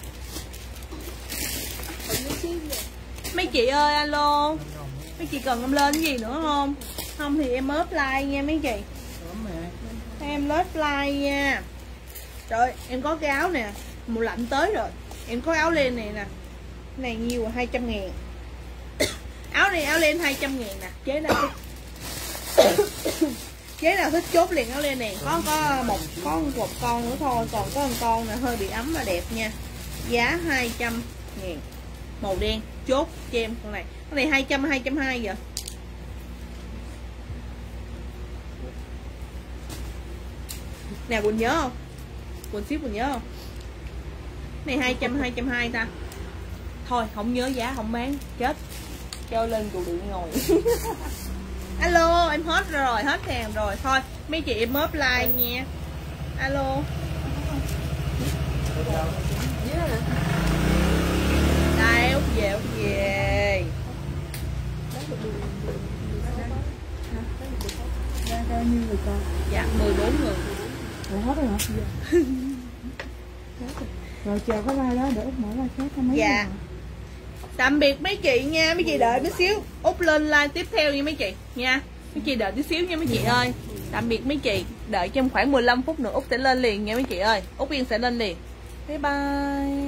A: Mấy chị ơi alo, mấy chị cần em lên cái gì nữa không? Không thì em ốp like nha mấy chị. Em ốp like nha. Trời em có cái áo nè, mùa lạnh tới rồi. Em có áo len này nè. Này nhiều 200.000. Áo này áo len 200.000 nè. Chế nào thích chế nào thích chốt liền áo len này. Có một con nữa thôi. Còn có một con này hơi bị ấm và đẹp nha. Giá 200.000. Màu đen chốt cho em con này. Con này 200, 220 vậy. Nè Quỳnh nhớ không? Quỳnh nhớ không? Này 200, 220 ta. Thôi không nhớ giá không bán. Chết. Cho lên trụ điện ngồi. Alo em hết rồi, hết hàng rồi. Thôi mấy chị em ốp like nha. Alo. Đây út về.
C: Bao nhiêu người con?
A: Dạ 14 người.
C: Rồi hết rồi hả? Rồi chờ có like đó để Út mở like khác mấy.
A: Dạ. Tạm biệt mấy chị nha, mấy chị đợi mấy xíu. Út lên like tiếp theo nha mấy chị nha. Mấy chị đợi tí xíu nha mấy chị ơi. Tạm biệt mấy chị, đợi trong khoảng 15 phút nữa Út sẽ lên liền nha mấy chị ơi. Út Yên sẽ lên liền. Bye bye.